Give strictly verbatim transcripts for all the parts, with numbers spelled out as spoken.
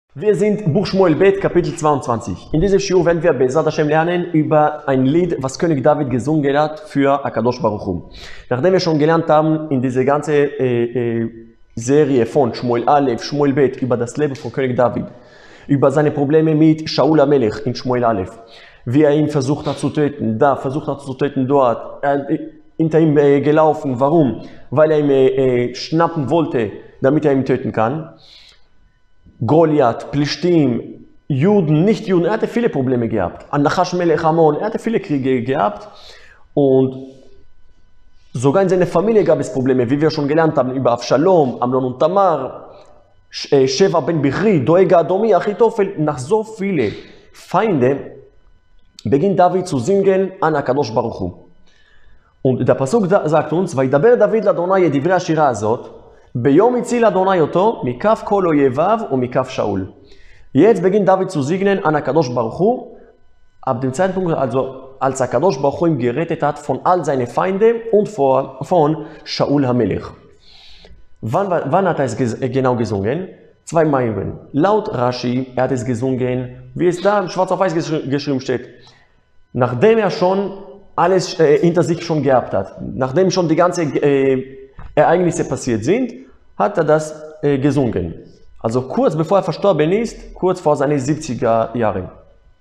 Wir sind Buch Shmuel Bet, Kapitel zweiundzwanzig. In diesem Shiur werden wir Be'ezrat Hashem lernen über ein Lied, was König David gesungen hat für Akadosh Baruch Hu. Nachdem wir schon gelernt haben in dieser ganzen äh, äh, Serie von Shmuel Aleph, Shmuel Bet über das Leben von König David, über seine Probleme mit Shaul HaMelech in Shmuel Aleph, wie er ihn versucht hat zu töten, da versucht hat zu töten, dort, er äh, hinter ihm äh, gelaufen. Warum? Weil er ihn äh, schnappen wollte, damit er ihn töten kann. Goliath, Plishtim, Juden, Nicht-Juden, er hatte viele Probleme gehabt. An Nachash Melech Amon, er hatte viele Kriege gehabt. Und sogar in seiner Familie gab es Probleme, wie wir schon gelernt haben, über Avshalom, Amnon und Tamar, Sheva ben Bichri, Doeg Adomi, Achitophel. Nach so vielen Feinden beginnt David zu singen an Akadosh Baruch Hu. Und der Pasuk sagt uns, Vaidaber David l'Adonai et divrei hashira azot, Beyom Itzil Adonai oto, mikaf kol oyevav und mikaf Shaul. Jetzt beginnt David zu segnen an Akadosh Baruch Hu, ab dem Zeitpunkt, also als Akadosh Baruch Hu ihm gerettet hat von all seinen Feinden und von Shaul HaMelech. Wann, wann hat er es genau gesungen? Zwei Meilen. Laut Rashi, er hat es gesungen, wie es da schwarz auf weiß geschrieben steht. Nachdem er schon alles äh, hinter sich schon gehabt hat, nachdem schon die ganzen äh, Ereignisse passiert sind, hat er das äh, gesungen. Also kurz bevor er verstorben ist, kurz vor seinen siebziger Jahren.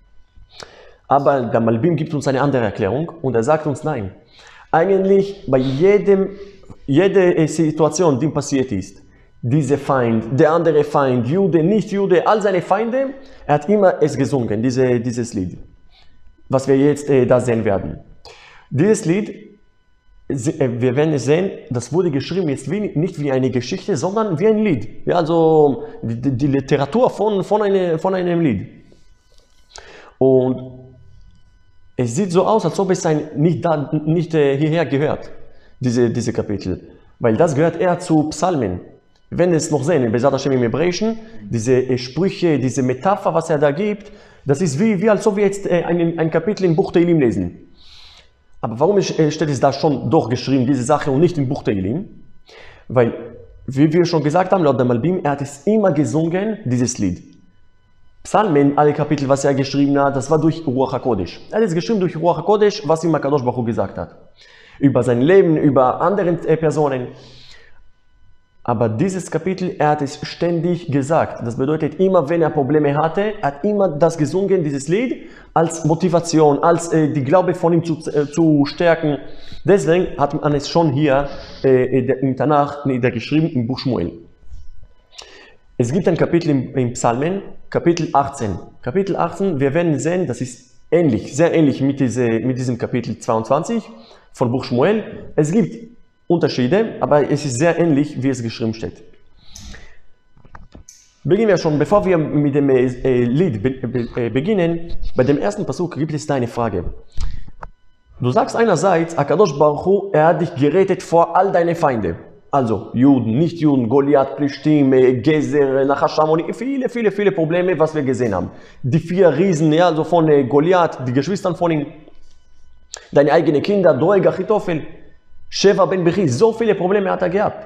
Aber der Malbim gibt uns eine andere Erklärung und er sagt uns nein. Eigentlich bei jedem, jeder Situation, die passiert ist, dieser Feind, der andere Feind, Jude, Nicht-Jude, all seine Feinde, er hat immer es gesungen, diese, dieses Lied, was wir jetzt äh, da sehen werden. Dieses Lied, wir werden es sehen, das wurde geschrieben jetzt wie, nicht wie eine Geschichte, sondern wie ein Lied. Ja, also die, die Literatur von, von, eine, von einem Lied. Und es sieht so aus, als ob es ein, nicht, da, nicht äh, hierher gehört, diese, diese Kapitel. Weil das gehört eher zu Psalmen. Wir werden es noch sehen, in Be'ezrat Hashem im Hebräischen, diese äh, Sprüche, diese Metapher, was er da gibt, das ist wie, wie als ob wir jetzt äh, ein, ein Kapitel im Buch Tehillim lesen. Aber warum steht es da schon doch geschrieben, diese Sache, und nicht im Buch Tehillim? Weil, wie wir schon gesagt haben, laut der Malbim, er hat es immer gesungen, dieses Lied. Psalmen, alle Kapitel, was er geschrieben hat, das war durch Ruach HaKodesh. Er hat es geschrieben durch Ruach HaKodesh, was ihm Akadosh Baruch Hu gesagt hat. Über sein Leben, über andere Personen. Aber dieses Kapitel, er hat es ständig gesagt. Das bedeutet, immer wenn er Probleme hatte, er hat immer das gesungen, dieses Lied, als Motivation, als äh, die Glaube von ihm zu, äh, zu stärken. Deswegen hat man es schon hier äh, im Tanach niedergeschrieben, im Buch Shmuel. Es gibt ein Kapitel im, im Psalmen, Kapitel achtzehn. Kapitel achtzehn, wir werden sehen, das ist ähnlich, sehr ähnlich mit, diese, mit diesem Kapitel zweiundzwanzig von Buch Shmuel. Es gibt Unterschiede, aber es ist sehr ähnlich, wie es geschrieben steht. Beginnen wir schon, bevor wir mit dem äh, Lied be be äh, beginnen, bei dem ersten Pasuk gibt es da eine Frage. Du sagst einerseits, Akadosh Baruch Hu, er hat dich gerettet vor all deine Feinde. Also Juden, Nicht-Juden, Goliath, Plishtim, Gezer, Nachash Amon, viele, viele, viele Probleme, was wir gesehen haben. Die vier Riesen, ja, also von äh, Goliath, die Geschwister von ihm, deine eigenen Kinder, Doeg Achitophel, Sheva ben Bichri, so viele Probleme hat er gehabt.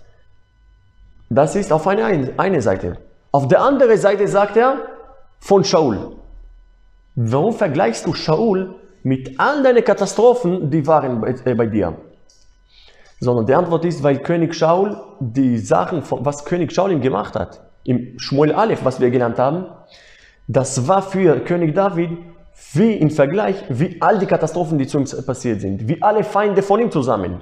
Das ist auf eine, eine Seite. Auf der anderen Seite sagt er von Shaul. Warum vergleichst du Shaul mit all deinen Katastrophen, die waren bei, äh, bei dir? Sondern die Antwort ist, weil König Shaul die Sachen, von, was König Shaul ihm gemacht hat, im Shmuel Aleph, was wir gelernt haben, das war für König David wie im Vergleich, wie all die Katastrophen, die zu ihm passiert sind, wie alle Feinde von ihm zusammen.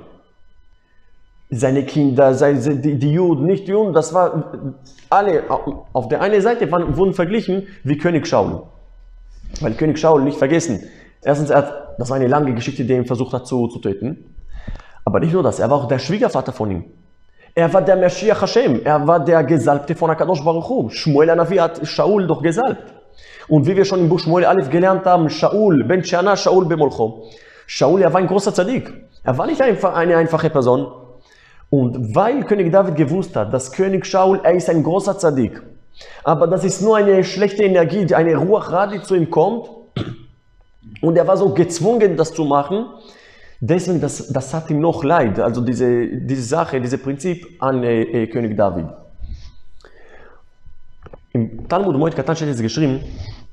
Seine Kinder, seine, die, die Juden, nicht die Juden, das war alle, auf der einen Seite waren, wurden verglichen wie König Shaul. Weil König Shaul, nicht vergessen, erstens, er hat, das war eine lange Geschichte, die er versucht hat zu, zu töten. Aber nicht nur das, er war auch der Schwiegervater von ihm. Er war der Mashiach Hashem, er war der Gesalbte von Akadosh Baruch Hu. Shmuel HaNavi hat Shaul doch gesalbt. Und wie wir schon im Buch Shmuel Aleph gelernt haben, Shaul, Ben Shana, Shaul Bemolcho. Shaul, er war ein großer Zadik. Er war nicht einfach eine einfache Person. Und weil König David gewusst hat, dass König Shaul, er ist ein großer Zadik, aber das ist nur eine schlechte Energie, eine Ruach Ra, die zu ihm kommt, und er war so gezwungen, das zu machen, deswegen, das, das hat ihm noch leid, also diese, diese Sache, dieses Prinzip an äh, König David. Im Talmud Moed Katan steht jetzt geschrieben,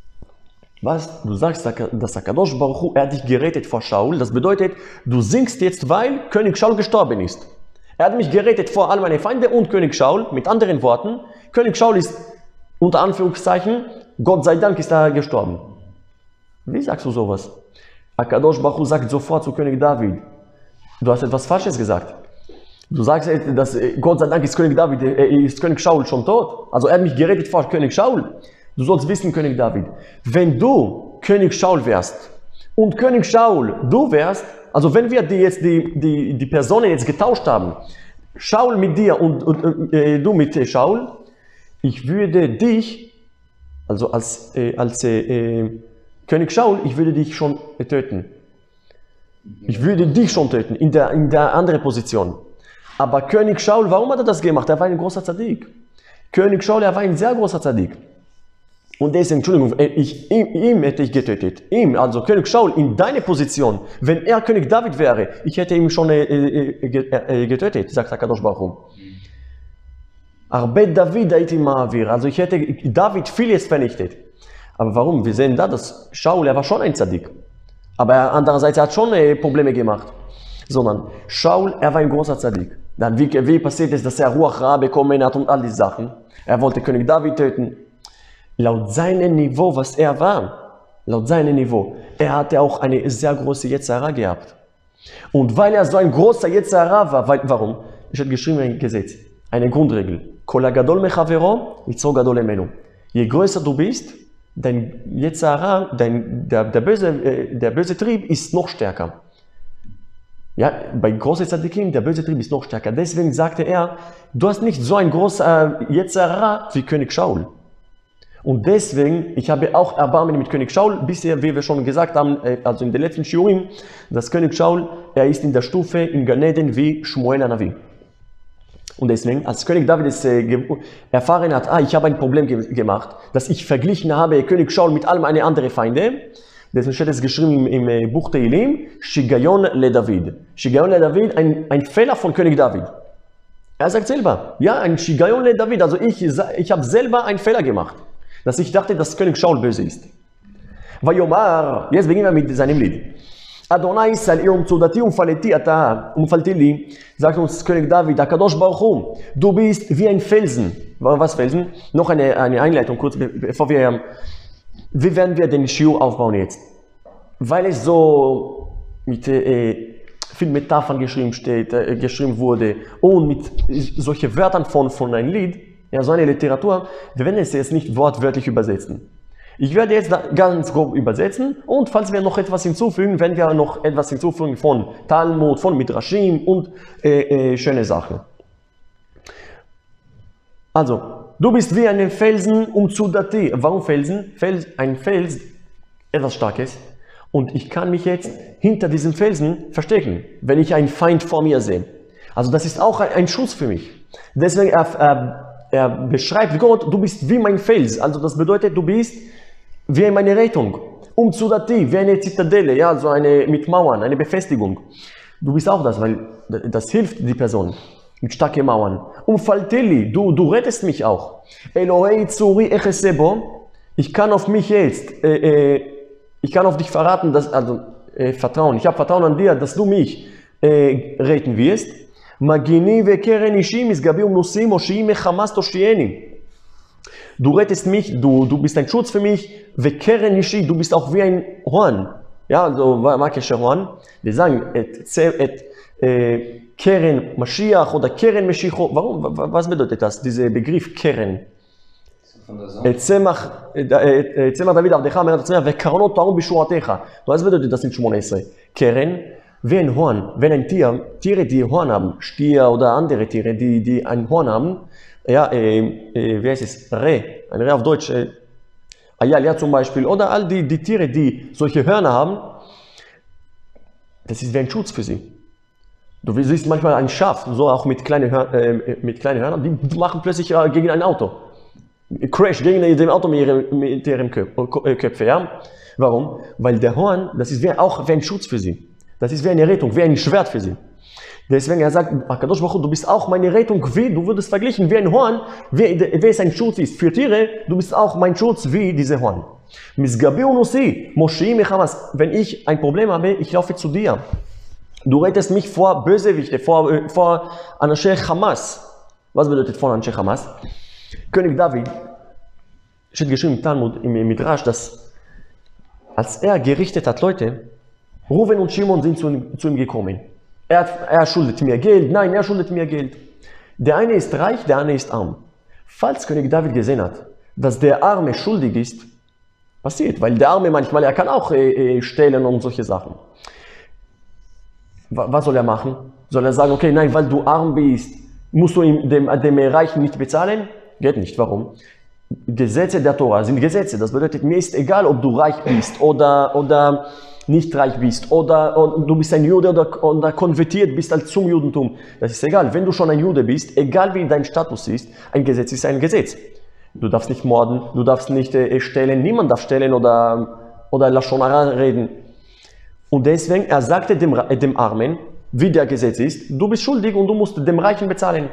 was? Du sagst, dass HaKadosh Baruch Hu, er hat dich gerettet vor Shaul. Das bedeutet, du singst jetzt, weil König Shaul gestorben ist. Er hat mich gerettet vor all meine Feinde und König Shaul. Mit anderen Worten, König Shaul ist, unter Anführungszeichen, Gott sei Dank ist er gestorben. Wie sagst du sowas? HaKadosh Baruch Hu sagt sofort zu König David, du hast etwas Falsches gesagt. Du sagst, dass Gott sei Dank ist König David, ist König Shaul schon tot. Also er hat mich gerettet vor König Shaul. Du sollst wissen, König David, wenn du König Shaul wärst und König Shaul du wärst, also wenn wir die jetzt die, die, die Personen jetzt getauscht haben, Shaul mit dir und, und äh, du mit äh, Shaul, ich würde dich, also als, äh, als äh, König Shaul, ich würde dich schon äh, töten. Ich würde dich schon töten, in der, in der anderen Position. Aber König Shaul, warum hat er das gemacht? Er war ein großer Zadik. König Shaul, er war ein sehr großer Zadik. Und deswegen, Entschuldigung, ich, ihm, ihm hätte ich getötet. Ihm, also König Shaul, in deine Position, wenn er König David wäre, ich hätte ihn schon äh, äh, äh, getötet, sagt HaKadosh Baruch Hu. Arbet David הייתי מעביר, also ich hätte David vieles vernichtet. Aber warum? Wir sehen da, dass Shaul, er war schon ein Zadik. Aber er, andererseits, er hat schon äh, Probleme gemacht. Sondern Shaul, er war ein großer Zadik. Dann, wie, wie passiert es, dass er Ruach Ra bekommen hat und all die Sachen? Er wollte König David töten. Laut seinem Niveau, was er war, laut seinem Niveau, er hatte auch eine sehr große Yetzirah gehabt. Und weil er so ein großer Yetzirah war, weil, warum? Ich habe geschrieben ein Gesetz, eine Grundregel. Kol hagadol mechavero, yitzor gadol emenu. Je größer du bist, dein Yetzirah, dein, der, der, böse, der böse Trieb ist noch stärker. Ja, bei großen Tzadikim, der böse Trieb ist noch stärker. Deswegen sagte er, du hast nicht so ein großer Yetzirah wie König Shaul. Und deswegen, ich habe auch Erbarmen mit König Shaul, bisher, wie wir schon gesagt haben, also in den letzten Shiurim, dass König Shaul, er ist in der Stufe in Gan Eden wie Shmuel Hanavi. Und deswegen, als König David es äh, erfahren hat, ah, ich habe ein Problem ge gemacht, dass ich verglichen habe König Shaul mit all meinen anderen Feinden, deswegen steht es geschrieben im, im Buch Tehillim, Shigayon le David. Shigayon le David, ein, ein Fehler von König David. Er sagt selber, ja, ein Shigayon le David, also ich, ich habe selber einen Fehler gemacht. Dass ich dachte, dass König Shaul böse ist. Vayomar, jetzt beginnen wir mit seinem Lied. Adonai sal'i umzudati umfaleti ata umfaltili, sagt uns König David, HaKadosh Baruch Hu, du bist wie ein Felsen. Was Felsen? Noch eine, eine Einleitung, kurz bevor wir, wie werden wir den Shiur aufbauen jetzt? Weil es so mit äh, viel Metaphern geschrieben steht, äh, geschrieben wurde und mit solchen Wörtern von, von einem Lied, ja, so eine Literatur, wir werden es jetzt nicht wortwörtlich übersetzen. Ich werde jetzt ganz grob übersetzen und falls wir noch etwas hinzufügen, werden wir noch etwas hinzufügen von Talmud, von Midrashim und äh, äh, schöne Sachen. Also, du bist wie ein Felsen umzudati. Warum Felsen? Fels, ein Fels, etwas Starkes. Und ich kann mich jetzt hinter diesem Felsen verstecken, wenn ich einen Feind vor mir sehe. Also das ist auch ein, ein Schutz für mich. Deswegen er, er, er beschreibt Gott, du bist wie mein Fels. Also das bedeutet, du bist wie meine Rettung. Umzudati, wie eine Zitadelle, ja, so eine mit Mauern, eine Befestigung. Du bist auch das, weil das hilft die Person. Mit starken Mauern. Umfalteli, du, du rettest mich auch. Elohei Zuri Echesebo, ich kann auf mich jetzt, äh, äh, ich kann auf dich verraten, dass, also äh, Vertrauen, ich habe Vertrauen an dir, dass du mich äh, retten wirst. Magini vekeren ishim isgabi umnusim oshii mechamas toshieni. Du rettest mich, du, du bist ein Schutz für mich. Vekeren ishi, du bist auch wie ein Horn. Ja, also Makesher Horn. Wir sagen, et, et, äh, Keren Mashiach oder Keren Meshicho. Warum? Was bedeutet das? Dieser Begriff Keren. Tzemach David Avdecha Merat Tzemach vekarnot tarum bishuatecha. Was bedeutet das in Shmona Esrei? Keren, wie ein Horn, wenn ein Tier, Tiere, die Horn haben, Stier oder andere Tiere, die, die ein Horn haben, ja, äh, äh, wie heißt es? Reh, ein Reh auf Deutsch, äh, Ayal, ja zum Beispiel, oder all die, die Tiere, die solche Hörner haben, das ist wie ein Schutz für sie. Du siehst manchmal ein Schaf, so auch mit kleinen, Hör äh, mit kleinen Hörnern, die machen plötzlich äh, gegen ein Auto. Crash gegen dem Auto mit ihrem, mit ihrem Köpfe, ja? Warum? Weil der Horn, das ist wie, auch wie ein Schutz für sie. Das ist wie eine Rettung, wie ein Schwert für sie. Deswegen er sagt, Akadosh Baruch Hu, du bist auch meine Rettung, wie du würdest verglichen wie ein Horn, wie, wie es ein Schutz ist für Tiere, du bist auch mein Schutz wie diese Horn. Misgabi unusi, Moshi mechamas, wenn ich ein Problem habe, ich laufe zu dir. Du rettest mich vor Bösewichte, vor, vor Anshe Hamas. Was bedeutet vor Anshe Hamas? König David, steht geschrieben im Talmud, im Midrash, dass als er gerichtet hat Leute, Ruven und Shimon sind zu, zu ihm gekommen. Er, hat, er schuldet mir Geld, nein, er schuldet mir Geld. Der eine ist reich, der andere ist arm. Falls König David gesehen hat, dass der Arme schuldig ist, passiert, weil der Arme manchmal, er kann auch äh, stehlen und solche Sachen. Was soll er machen? Soll er sagen, okay, nein, weil du arm bist, musst du ihm, dem, dem Reichen nicht bezahlen? Geht nicht. Warum? Gesetze der Tora sind Gesetze. Das bedeutet, mir ist egal, ob du reich bist oder, oder nicht reich bist oder, oder du bist ein Jude oder, oder konvertiert bist als zum Judentum. Das ist egal. Wenn du schon ein Jude bist, egal wie dein Status ist, ein Gesetz ist ein Gesetz. Du darfst nicht morden, du darfst nicht äh, stehlen, niemand darf stehlen oder, oder Lashon Hara reden. Und deswegen, er sagte dem, dem Armen, wie der Gesetz ist, du bist schuldig und du musst dem Reichen bezahlen.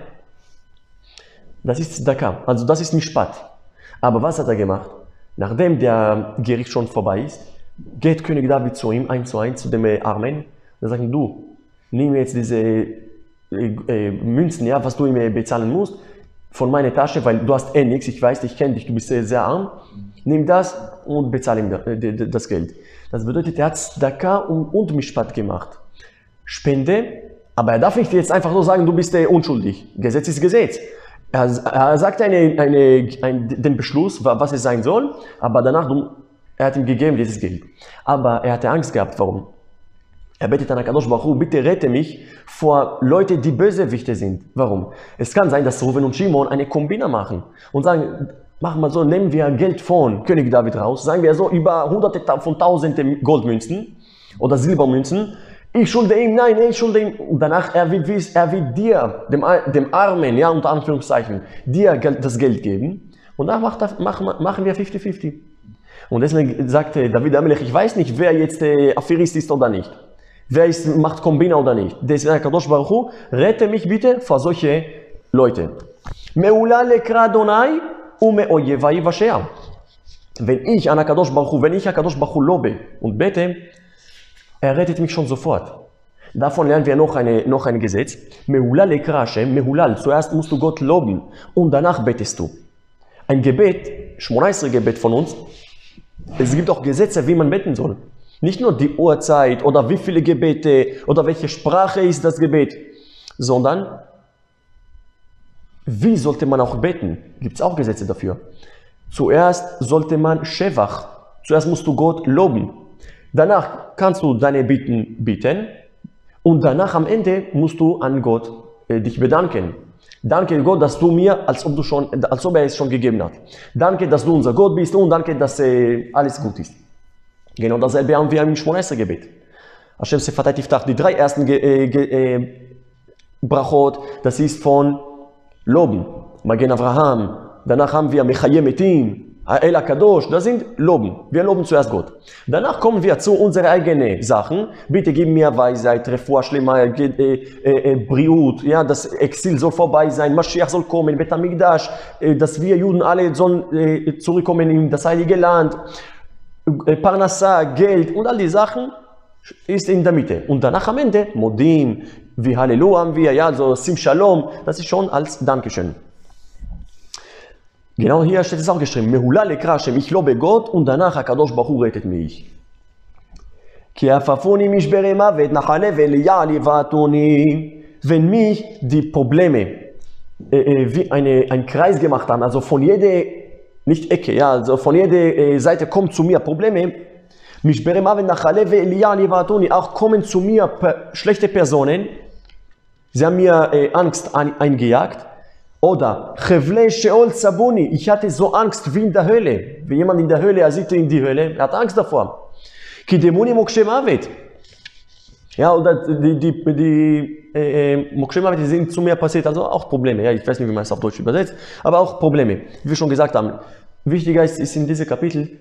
Das ist Tzedakah, also das ist Mishpat. Aber was hat er gemacht? Nachdem der Gericht schon vorbei ist, geht König David zu ihm, eins zu eins, zu dem Armen, und sagt, du, nimm jetzt diese äh, äh, Münzen, ja, was du ihm bezahlen musst, von meiner Tasche, weil du hast eh nichts, ich weiß, ich kenne dich, du bist sehr, sehr arm, nimm das und bezahle ihm das Geld. Das bedeutet, er hat Tzedakah und, und Mishpat gemacht. Spende, aber er darf nicht jetzt einfach so sagen, du bist äh, unschuldig. Gesetz ist Gesetz. Er, er sagt eine, eine, ein, den Beschluss, was es sein soll, aber danach, er hat ihm gegeben dieses Geld. Aber er hatte Angst gehabt, warum? Er betet an Akadosh Baruch Hu, bitte rette mich vor Leuten, die Bösewichte sind. Warum? Es kann sein, dass Ruven und Shimon eine Kombina machen und sagen, machen wir so, nehmen wir Geld von König David raus, sagen wir so über hunderte von tausenden Goldmünzen oder Silbermünzen. Ich schulde ihm, nein, ich schulde ihm. Und danach, er wird, er wird dir, dem, dem Armen, ja, unter Anführungszeichen, dir das Geld geben. Und dann macht, machen, machen wir fünfzig fünfzig. Und deswegen sagte David Amelech, ich weiß nicht, wer jetzt äh, Affärist ist oder nicht. Wer ist, macht Kombina oder nicht. Deswegen, Kadosh Baruch Hu, rette mich bitte vor solche Leute. Meula lekra Adonai ume oyevai vasher. Wenn ich an Kadosh Baruch Hu, wenn ich an Kadosh Baruch Hu lobe und bete, er rettet mich schon sofort. Davon lernen wir noch, eine, noch ein Gesetz. Meula lekra Hashem, Mehulal. Zuerst musst du Gott loben und danach betest du. Ein Gebet, Shmonaisre Gebet von uns, es gibt auch Gesetze, wie man beten soll. Nicht nur die Uhrzeit oder wie viele Gebete oder welche Sprache ist das Gebet, sondern wie sollte man auch beten? Gibt es auch Gesetze dafür. Zuerst sollte man Shevach, zuerst musst du Gott loben. Danach kannst du deine Bitten bieten und danach am Ende musst du an Gott äh, dich bedanken. Danke Gott, dass du mir, als ob, du schon, als ob er es schon gegeben hat. Danke, dass du unser Gott bist und danke, dass äh, alles gut ist. Genau dasselbe haben wir im Shmonaisre Gebet. Hashem Sefatei Tiftach, die drei ersten Ge äh, Ge äh, Brachot, das ist von Loben. Magen Avraham. Danach haben wir Mechaye Metim, El Akadosh, das sind Loben. Wir loben zuerst Gott. Danach kommen wir zu unseren eigenen Sachen. Bitte gib mir Weisheit, Refuah Shlema, äh, äh, äh, Briut, ja, das Exil soll vorbei sein, Mashiach soll kommen, Bet Hamikdash, äh, dass wir Juden alle sollen äh, zurückkommen in das heilige Land. Parnassa, Geld und all die Sachen ist in der Mitte. Und danach am Ende, Modim, wie Halleluja haben wir, ja, so Sim Shalom, das ist schon als Dankeschön. Genau hier steht es auch geschrieben, Mehula lekra Hashem, ich lobe Gott und danach Akadosh Baruch Hu rettet mich. Ki afafuni mishbere mavet nachale ve'liya'li va'atuni. Wenn mich die Probleme äh, äh, wie eine, ein Kreis gemacht haben, also von jeder nicht Ecke, ja, also von jeder äh, Seite kommen zu mir Probleme. Mishbere mavet nachale ve'liya'li va'atuni, auch kommen zu mir per, schlechte Personen. Sie haben mir äh, Angst ein, eingejagt. Oder Chevle Sheol Sabuni, ich hatte so Angst wie in der Hölle. Wie jemand in der Hölle, er sieht in die Hölle, er hat Angst davor. Kidemuni Mokshe Mavet. Ja, oder die, die, die äh, Mokshe Mavet, die sind zu mir passiert, also auch Probleme. Ja, ich weiß nicht, wie man es auf Deutsch übersetzt, aber auch Probleme. Wie wir schon gesagt haben, wichtiger ist, ist in diesem Kapitel,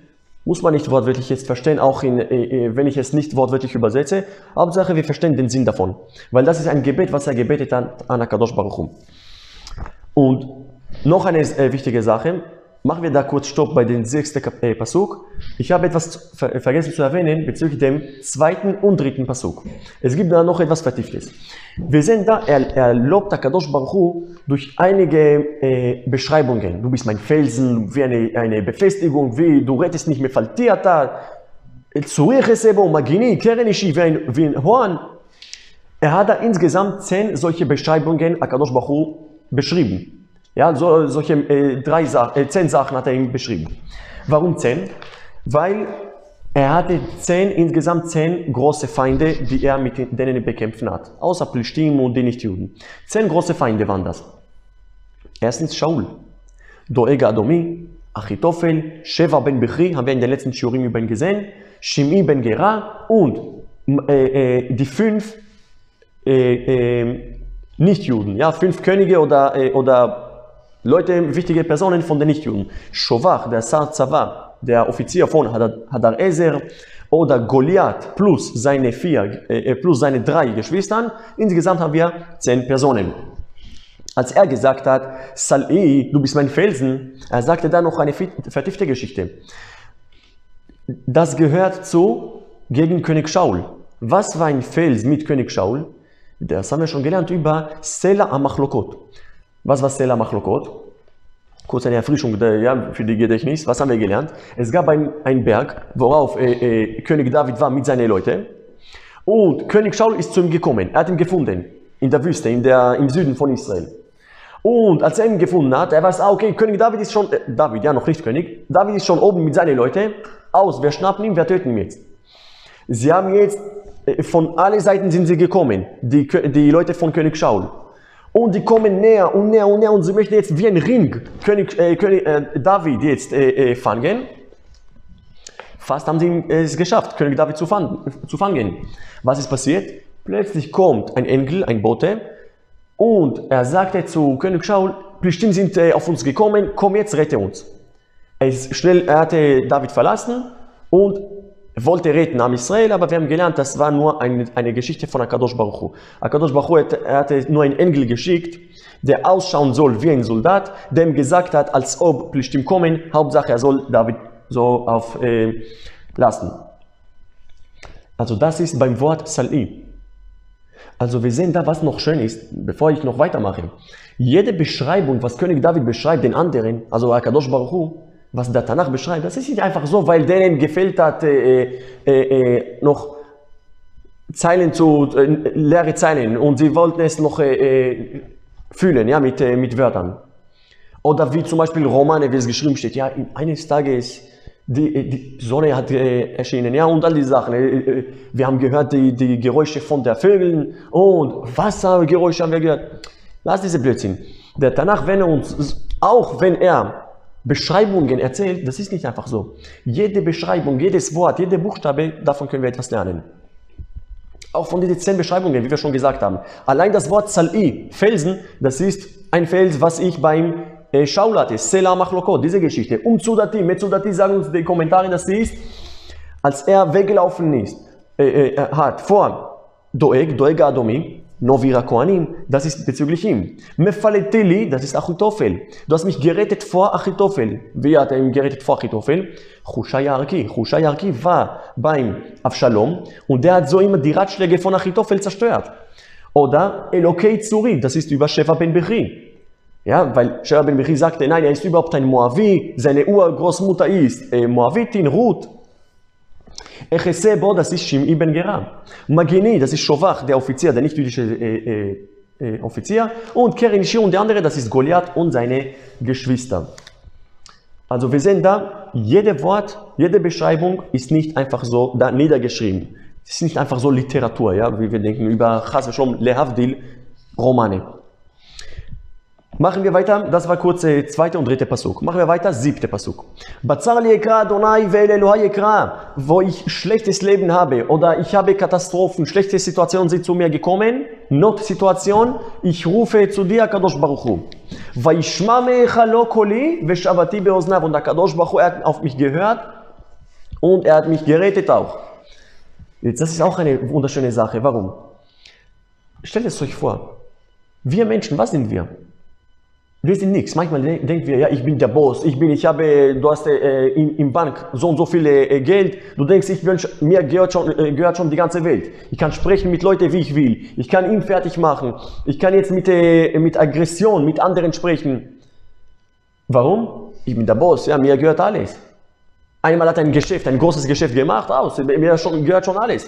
Muss man nicht wortwörtlich jetzt verstehen, auch in, äh, wenn ich es nicht wortwörtlich übersetze. Hauptsache, wir verstehen den Sinn davon. Weil das ist ein Gebet, was er gebetet hat an HaKadosh Baruch Hu. Und noch eine äh, wichtige Sache. Machen wir da kurz Stopp bei den sechsten äh, Pasuk. Ich habe etwas ver vergessen zu erwähnen bezüglich dem zweiten und dritten Pasuk. Es gibt da noch etwas Vertieftes. Wir sehen da, er, er lobt HaKadosh Baruch Hu durch einige äh, Beschreibungen. Du bist mein Felsen, wie eine, eine Befestigung, wie du rettest nicht mehr Faltiata, Zurichesebo, Magini, Kerenishi, wie ein, wie ein Horn. Er hat da insgesamt zehn solche Beschreibungen HaKadosh Baruch Hu beschrieben. Ja, so, solche äh, drei Sa äh, zehn Sachen hat er ihm beschrieben. Warum zehn? Weil er hatte zehn, insgesamt zehn große Feinde, die er mit denen er bekämpfen hat. Außer Plishtim und die Nichtjuden. Zehn große Feinde waren das. Erstens Shaul, Doeg Adomi, Achitophel, Sheva ben Bichri, haben wir in den letzten Shurim über ihn gesehen, Shimi ben Gera und äh, äh, die fünf äh, äh, Nichtjuden, ja, fünf Könige oder, äh, oder Leute, wichtige Personen von den Nichtjuden. Shovach, der Sar Zava, der Offizier von Hadar Ezer, oder Goliath plus seine vier, äh, plus seine drei Geschwistern. Insgesamt haben wir zehn Personen. Als er gesagt hat, Sal'i, du bist mein Felsen, er sagte dann noch eine vertiefte Geschichte. Das gehört zu gegen König Shaul. Was war ein Fels mit König Shaul? Das haben wir schon gelernt über Sela Amachlokot. Was war Sela Amachlokot? Kurz eine Erfrischung der, ja, für die Gedächtnis. Was haben wir gelernt? Es gab einen Berg, worauf äh, äh, König David war mit seinen Leuten. Und König Shaul ist zu ihm gekommen. Er hat ihn gefunden. In der Wüste, in der, im Süden von Israel. Und als er ihn gefunden hat, er weiß, ah, okay, König David ist schon, äh, David, ja, noch nicht König. David ist schon oben mit seinen Leuten. Aus, wir schnappen ihn, wir töten ihn jetzt. Sie haben jetzt von allen Seiten sind sie gekommen, die, die Leute von König Shaul. Und die kommen näher und näher und näher und sie möchten jetzt wie ein Ring König, äh, König äh, David jetzt äh, äh, fangen. Fast haben sie es geschafft, König David zu, fang, zu fangen. Was ist passiert? Plötzlich kommt ein Engel, ein Bote, und er sagte zu König Shaul, Plishtim sind äh, auf uns gekommen, komm jetzt, rette uns. Er, ist schnell, er hatte David verlassen und wollte retten am Israel, aber wir haben gelernt, das war nur eine, eine Geschichte von HaKadosh Baruch Hu. HaKadosh Baruch Hu hat, er hatte nur einen Engel geschickt, der ausschauen soll wie ein Soldat, dem gesagt hat, als ob Plishtim kommen, Hauptsache er soll David so auf äh, lassen. Also das ist beim Wort Sal'i. Also wir sehen da, was noch schön ist, bevor ich noch weitermache. Jede Beschreibung, was König David beschreibt den anderen, also HaKadosh Baruch Hu, was der Tanach beschreibt, das ist nicht einfach so, weil denen gefällt hat, äh, äh, äh, noch Zeilen zu, äh, leere Zeilen und sie wollten es noch äh, fühlen, ja, mit, äh, mit Wörtern. Oder wie zum Beispiel Romane, wie es geschrieben steht, ja, eines Tages die, die Sonne hat äh, erschienen, ja, und all die Sachen. Äh, wir haben gehört die, die Geräusche von der Vögeln und Wassergeräusche haben wir gehört. Lass diese Blödsinn. Der Tanach, wenn er uns, auch wenn er Beschreibungen erzählt, das ist nicht einfach so. Jede Beschreibung, jedes Wort, jede Buchstabe, davon können wir etwas lernen. Auch von diesen zehn Beschreibungen, wie wir schon gesagt haben. Allein das Wort Sal'i, Felsen, das ist ein Fels, was ich beim äh, Shaul hatte. Sela Machlokot, diese Geschichte. Um Zudati, mit Zudati sagen uns die Kommentare, dass sie ist, als er weggelaufen ist, äh, äh, hat vor Doeg, Doeg Adomi, Novira Kohanim, das ist bezüglich ihm. Mefaleteli, das ist Achitophel. Du hast mich gerettet vor Achitophel. Wie hat er ihn gerettet vor Achitophel? Hushai Arki. Hushai Arki war beim Avshalom und der hat so immer die Ratschläge von Achitophel zerstört. Oder Elokei Zuri, das ist über Sheva ben Bichri. Ja, weil Sheva ben Bichri sagte, nein, er ist überhaupt ein Moavi, seine Urgroßmutter ist äh, Moavitin, Ruth. Echesebo, das ist Shim'i ben Gera. Magini, das ist Shovach, der Offizier, der nicht-jüdische äh, äh, Offizier. Und Kerenishi und der andere, das ist Goliath und seine Geschwister. Also wir sehen da, jedes Wort, jede Beschreibung ist nicht einfach so da niedergeschrieben. Es ist nicht einfach so Literatur, ja, wie wir denken über Chas v'Shalom, Lehavdil, Romane. Machen wir weiter, das war kurz der zweite und dritte Pasuk. Machen wir weiter, siebte Pasuk. Batzar li ekra Adonai ve'el Elohai ekra, wo ich schlechtes Leben habe oder ich habe Katastrophen, schlechte Situationen sind zu mir gekommen, Notsituation, ich rufe zu dir, Kadosh Baruch Hu. Vayishma me'echa lo koli ve'shavati be'oznav, und der Kadosh Baruch Hu hat auf mich gehört Und er hat mich gerettet auch. Jetzt, das ist auch eine wunderschöne Sache. Warum? Stellt es euch vor, wir Menschen, was sind wir? Wir sind nichts. Manchmal denken wir, ja, ich bin der Boss, ich bin, ich habe, du hast äh, in, in Bank so und so viel äh, Geld. Du denkst, ich bin, mir gehört schon, äh, gehört schon die ganze Welt. Ich kann sprechen mit Leuten, wie ich will. Ich kann ihn fertig machen. Ich kann jetzt mit, äh, mit Aggression mit anderen sprechen. Warum? Ich bin der Boss, ja, mir gehört alles. Einmal hat er ein Geschäft, ein großes Geschäft gemacht, aus, mir schon, gehört schon alles.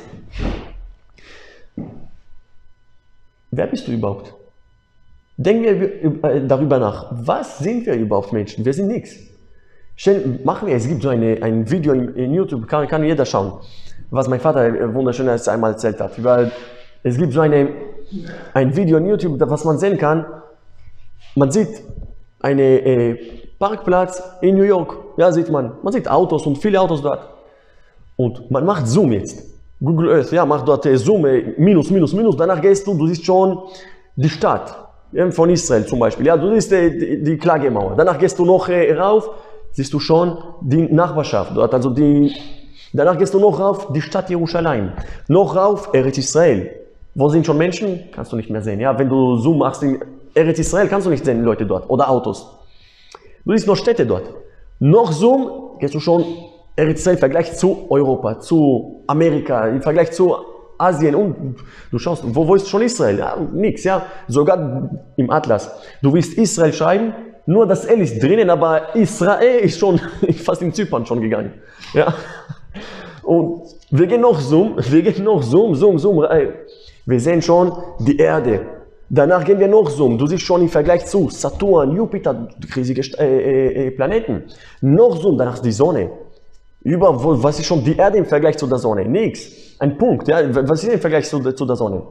Wer bist du überhaupt? Denken wir darüber nach, was sind wir überhaupt Menschen? Wir sind nichts. Machen wir, es gibt so eine, ein Video in, in YouTube, kann, kann jeder schauen, was mein Vater wunderschön einmal erzählt hat. Weil es gibt so eine, ein Video in YouTube, was man sehen kann. Man sieht einen äh, Parkplatz in New York, ja, sieht man. Man sieht Autos und viele Autos dort. Und man macht Zoom jetzt. Google Earth, ja, macht dort äh, Zoom, äh, minus, minus, minus. Danach gehst du, du siehst schon die Stadt. Von Israel zum Beispiel, ja, du siehst äh, die, die Klagemauer. Danach gehst du noch äh, rauf, siehst du schon die Nachbarschaft dort, also die. Danach gehst du noch rauf, die Stadt Jerusalem. Noch rauf, Eretz Israel. Wo sind schon Menschen? Kannst du nicht mehr sehen. Ja, wenn du Zoom machst in Eretz Israel, kannst du nicht sehen Leute dort oder Autos. Du siehst noch Städte dort. Noch Zoom, gehst du schon Eretz Israel im Vergleich zu Europa, zu Amerika, im Vergleich zu Asien, und du schaust, wo, wo ist schon Israel? Ja, nix, ja. Sogar im Atlas. Du willst Israel schreiben, nur das L ist drinnen, aber Israel ist schon fast in Zypern schon gegangen. Ja. Und wir gehen noch Zoom, wir gehen noch Zoom, Zoom, Zoom. Wir sehen schon die Erde. Danach gehen wir noch Zoom. Du siehst schon im Vergleich zu Saturn, Jupiter, riesige äh, äh, Planeten. Noch Zoom, danach die Sonne. Über, wo, was ist schon die Erde im Vergleich zu der Sonne? Nix. Ein Punkt, ja. Was ist im Vergleich zu, zu der Sonne?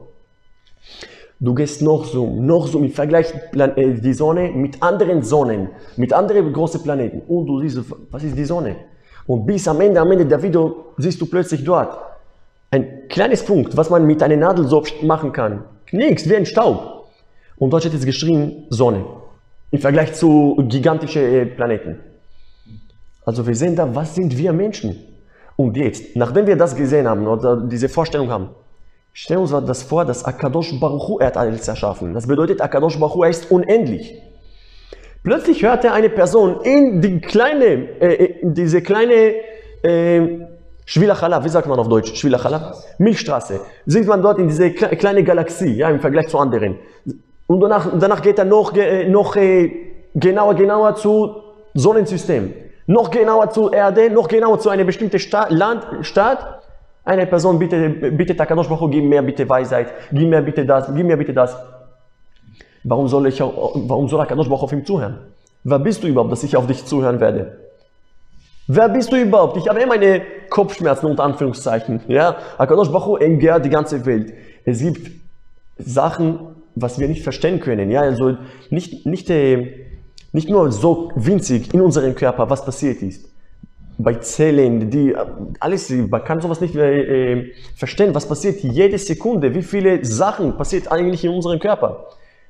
Du gehst noch so, noch so im Vergleich äh, die Sonne mit anderen Sonnen, mit anderen großen Planeten. Und du siehst, was ist die Sonne? Und bis am Ende, am Ende der Video siehst du plötzlich dort ein kleines Punkt, was man mit einer Nadel so machen kann. Nix, wie ein Staub. Und dort steht jetzt geschrieben Sonne. Im Vergleich zu gigantischen äh, Planeten. Also wir sehen da, was sind wir Menschen? Und jetzt, nachdem wir das gesehen haben, oder diese Vorstellung haben, stellen wir uns das vor, dass Akadosh Baruch Hu hat alles erschaffen. Das bedeutet, Akadosh Baruch Hu ist unendlich. Plötzlich hört er eine Person in die kleine, äh, in diese kleine äh, Schwilachala, wie sagt man auf Deutsch? Schwilachala? Milchstraße. Sieht man dort in diese kleine Galaxie, ja, im Vergleich zu anderen. Und danach, danach geht er noch, äh, noch äh, genauer, genauer zu Sonnensystem. Noch genauer zur Erde, noch genauer zu einer bestimmten Stadt, Land, Stadt. Eine Person bittet, bittet Akadosh Baruch Hu, gib mir bitte Weisheit, gib mir bitte das, gib mir bitte das. Warum soll ich, warum soll Akadosh Baruch Hu auf ihm zuhören? Wer bist du überhaupt, dass ich auf dich zuhören werde? Wer bist du überhaupt? Ich habe immer meine Kopfschmerzen unter Anführungszeichen. Ja? Akadosh Baruch Hu gehört die ganze Welt. Es gibt Sachen, was wir nicht verstehen können. Ja? Also nicht, nicht, nicht nur so winzig in unserem Körper, was passiert ist. Bei Zellen, die, alles, man kann sowas nicht äh, verstehen, was passiert jede Sekunde, wie viele Sachen passiert eigentlich in unserem Körper.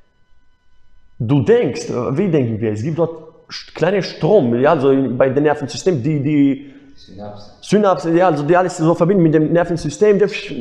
Du denkst, wie denken wir? Es gibt dort kleine Strom, ja, also bei dem Nervensystem, die, die Synapsen, Synapsen, ja, also die alles so verbinden mit dem Nervensystem.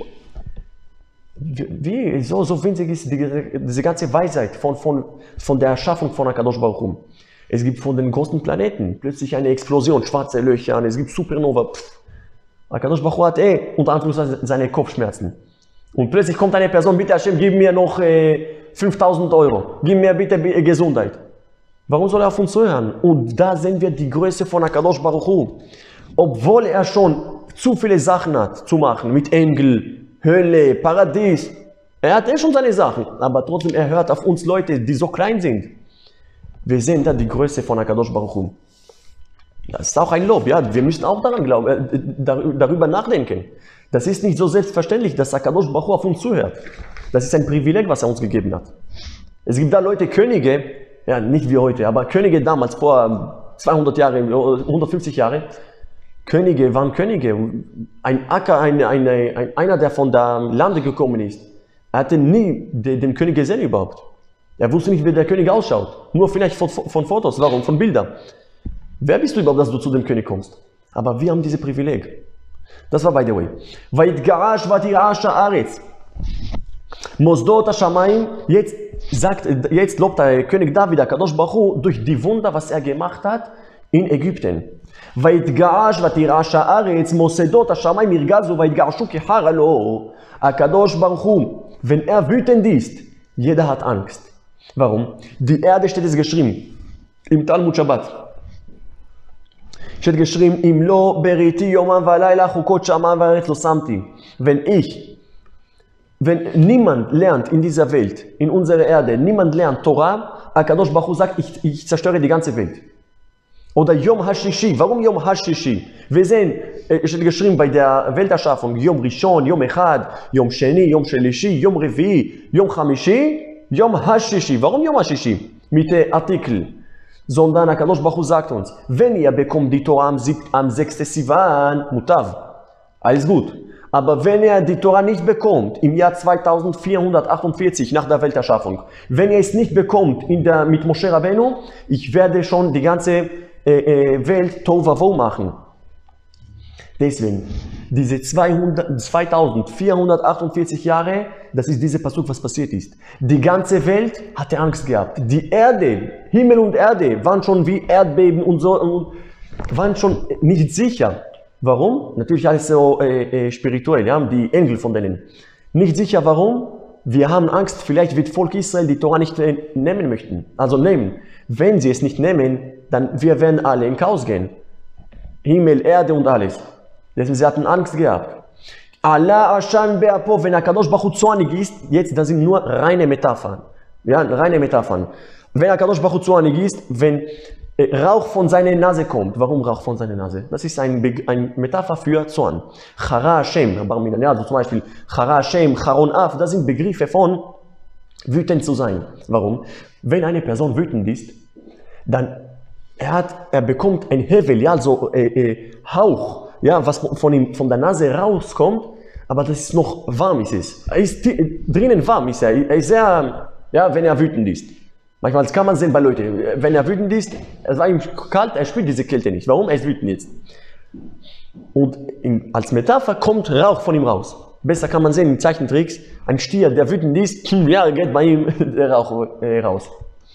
Wie, so, so winzig ist die, diese ganze Weisheit von, von, von der Erschaffung von Akadosh Baruch Hu. Es gibt von den großen Planeten plötzlich eine Explosion, schwarze Löcher, es gibt Supernova. Akadosh Baruch Hu hat eh unter Anführungszeichen seine Kopfschmerzen. Und plötzlich kommt eine Person, bitte Hashem, gib mir noch äh, fünftausend Euro, gib mir bitte Gesundheit. Warum soll er auf uns zuhören? Und da sehen wir die Größe von Akadosh Baruch Hu. Obwohl er schon zu viele Sachen hat zu machen, mit Engel, Hölle, Paradies. Er hat eh schon seine Sachen, aber trotzdem er hört auf uns Leute, die so klein sind. Wir sehen da die Größe von Akadosh Baruch Hu. Das ist auch ein Lob, ja. Wir müssen auch daran glauben, äh, darüber nachdenken. Das ist nicht so selbstverständlich, dass Akadosh Baruch Hu auf uns zuhört. Das ist ein Privileg, was er uns gegeben hat. Es gibt da Leute, Könige, ja, nicht wie heute, aber Könige damals, vor zweihundert Jahren, hundertfünfzig Jahren, Könige waren Könige. Ein Acker, eine, eine, ein, einer, der von der Lande gekommen ist, er hatte nie den, den König gesehen überhaupt. Er wusste nicht, wie der König ausschaut. Nur vielleicht von, von Fotos, warum? Von Bildern. Wer bist du überhaupt, dass du zu dem König kommst? Aber wir haben dieses Privileg. Das war by the way. Vaitgarash vatirash haaretz. Mosdot ha-shamayim. Jetzt sagt, jetzt lobt der König David, der Kadosh Baruch Hu, durch die Wunder, was er gemacht hat in Ägypten. Vaitgarash vatirash haaretz. Mosdot ha-shamayim irgazu vaitgarashu kihar alo. Kadosh Baruch Hu. Wenn er wütend ist, jeder hat Angst. Warum? Die Erde steht es geschrieben. Im Talmud Shabbat. Steht geschrieben, Im lo beriti yomam valayla chukot shamayim va'aretz lo samti. Wenn ich, wenn niemand lernt in dieser Welt, in unserer Erde, niemand lernt Torah, Akadosh Baruch Hu sagt, ich, ich zerstöre die ganze Welt. Oder Yom HaShishi. Warum Yom HaShishi? Wir sehen, es steht geschrieben bei der Welterschaffung, Yom Rishon, Yom Echad, Yom Sheni, Yom Shelishi, Yom Revi, Yom Chamishi, Yom HaShishi. Warum Yom HaShishi? Mit dem Artikel. Sondern Akadosh Baruch Hu sagt uns, wenn ihr bekommt die Torah am, am sechsten Sivan, Mutav, alles gut. Aber wenn ihr die Torah nicht bekommt, im Jahr zweitausendvierhundertachtundvierzig nach der Welterschaffung, wenn ihr es nicht bekommt in der, mit Moshe Rabbeinu, ich werde schon die ganze äh, äh, Welt Tohuwabohu machen. Deswegen, diese zweitausendvierhundertachtundvierzig Jahre, das ist dieser Pasuk, was passiert ist. Die ganze Welt hatte Angst gehabt. Die Erde, Himmel und Erde waren schon wie Erdbeben und so, und waren schon nicht sicher. Warum? Natürlich alles so äh, äh, spirituell, ja, die Engel von denen. Nicht sicher, warum? Wir haben Angst, vielleicht wird Volk Israel die Torah nicht äh, nehmen möchten. Also nehmen. Wenn sie es nicht nehmen, dann wir werden alle in Chaos gehen. Himmel, Erde und alles. Deswegen sie hatten Angst gehabt. Allah Ashan Be'apo, wenn Akadosh Baruch Hu zornig ist, jetzt, das sind nur reine Metaphern. Ja, reine Metaphern. Wenn Akadosh Baruch Hu zornig ist, wenn äh, Rauch von seiner Nase kommt. Warum Rauch von seiner Nase? Das ist ein, ein Metapher für Zorn. Chara Hashem, also zum Beispiel Chara Hashem, Charon Af, das sind Begriffe von wütend zu sein. Warum? Wenn eine Person wütend ist, dann er hat, er bekommt ein Hevel, ja, also äh, äh, Hauch, ja, was von, ihm, von der Nase rauskommt, aber das ist noch warm, ist es. Er ist drinnen warm, ist er. Er ist sehr, ja, wenn er wütend ist. Manchmal kann man sehen bei Leuten, wenn er wütend ist, es war ihm kalt, er spürt diese Kälte nicht. Warum? Er ist wütend jetzt. Und in, als Metapher kommt Rauch von ihm raus. Besser kann man sehen in Zeichentricks, ein Stier, der wütend ist, ja, geht bei ihm der Rauch äh, raus.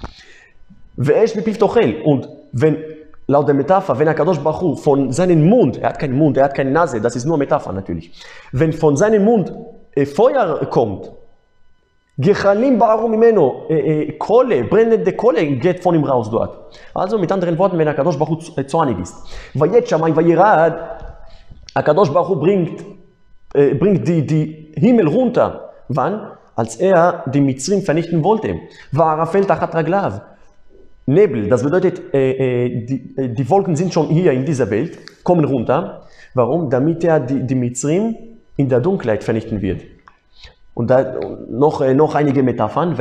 Und wenn, laut der Metapher, wenn Akadosh Baruch Hu von seinem Mund, er hat keinen Mund, er hat keine Nase, das ist nur Metapher natürlich. Wenn von seinem Mund äh, Feuer kommt, Gechalim ba'arum imeno, Kohle, brennende Kohle geht von ihm raus dort. Also mit anderen Worten, wenn Akadosh Baruch Hu zornig ist. Vayet Shamayim vayirad, Akadosh Baruch Hu bringt, äh, bringt die, die Himmel runter. Wann? Als er die Mitzrim vernichten wollte. Va'arafel tachat raglav. Nebel, das bedeutet, äh, äh, die, äh, die Wolken sind schon hier in dieser Welt, kommen runter. Warum? Damit er die, die Mitzrim in der Dunkelheit vernichten wird. Und da noch, äh, noch einige Metaphern.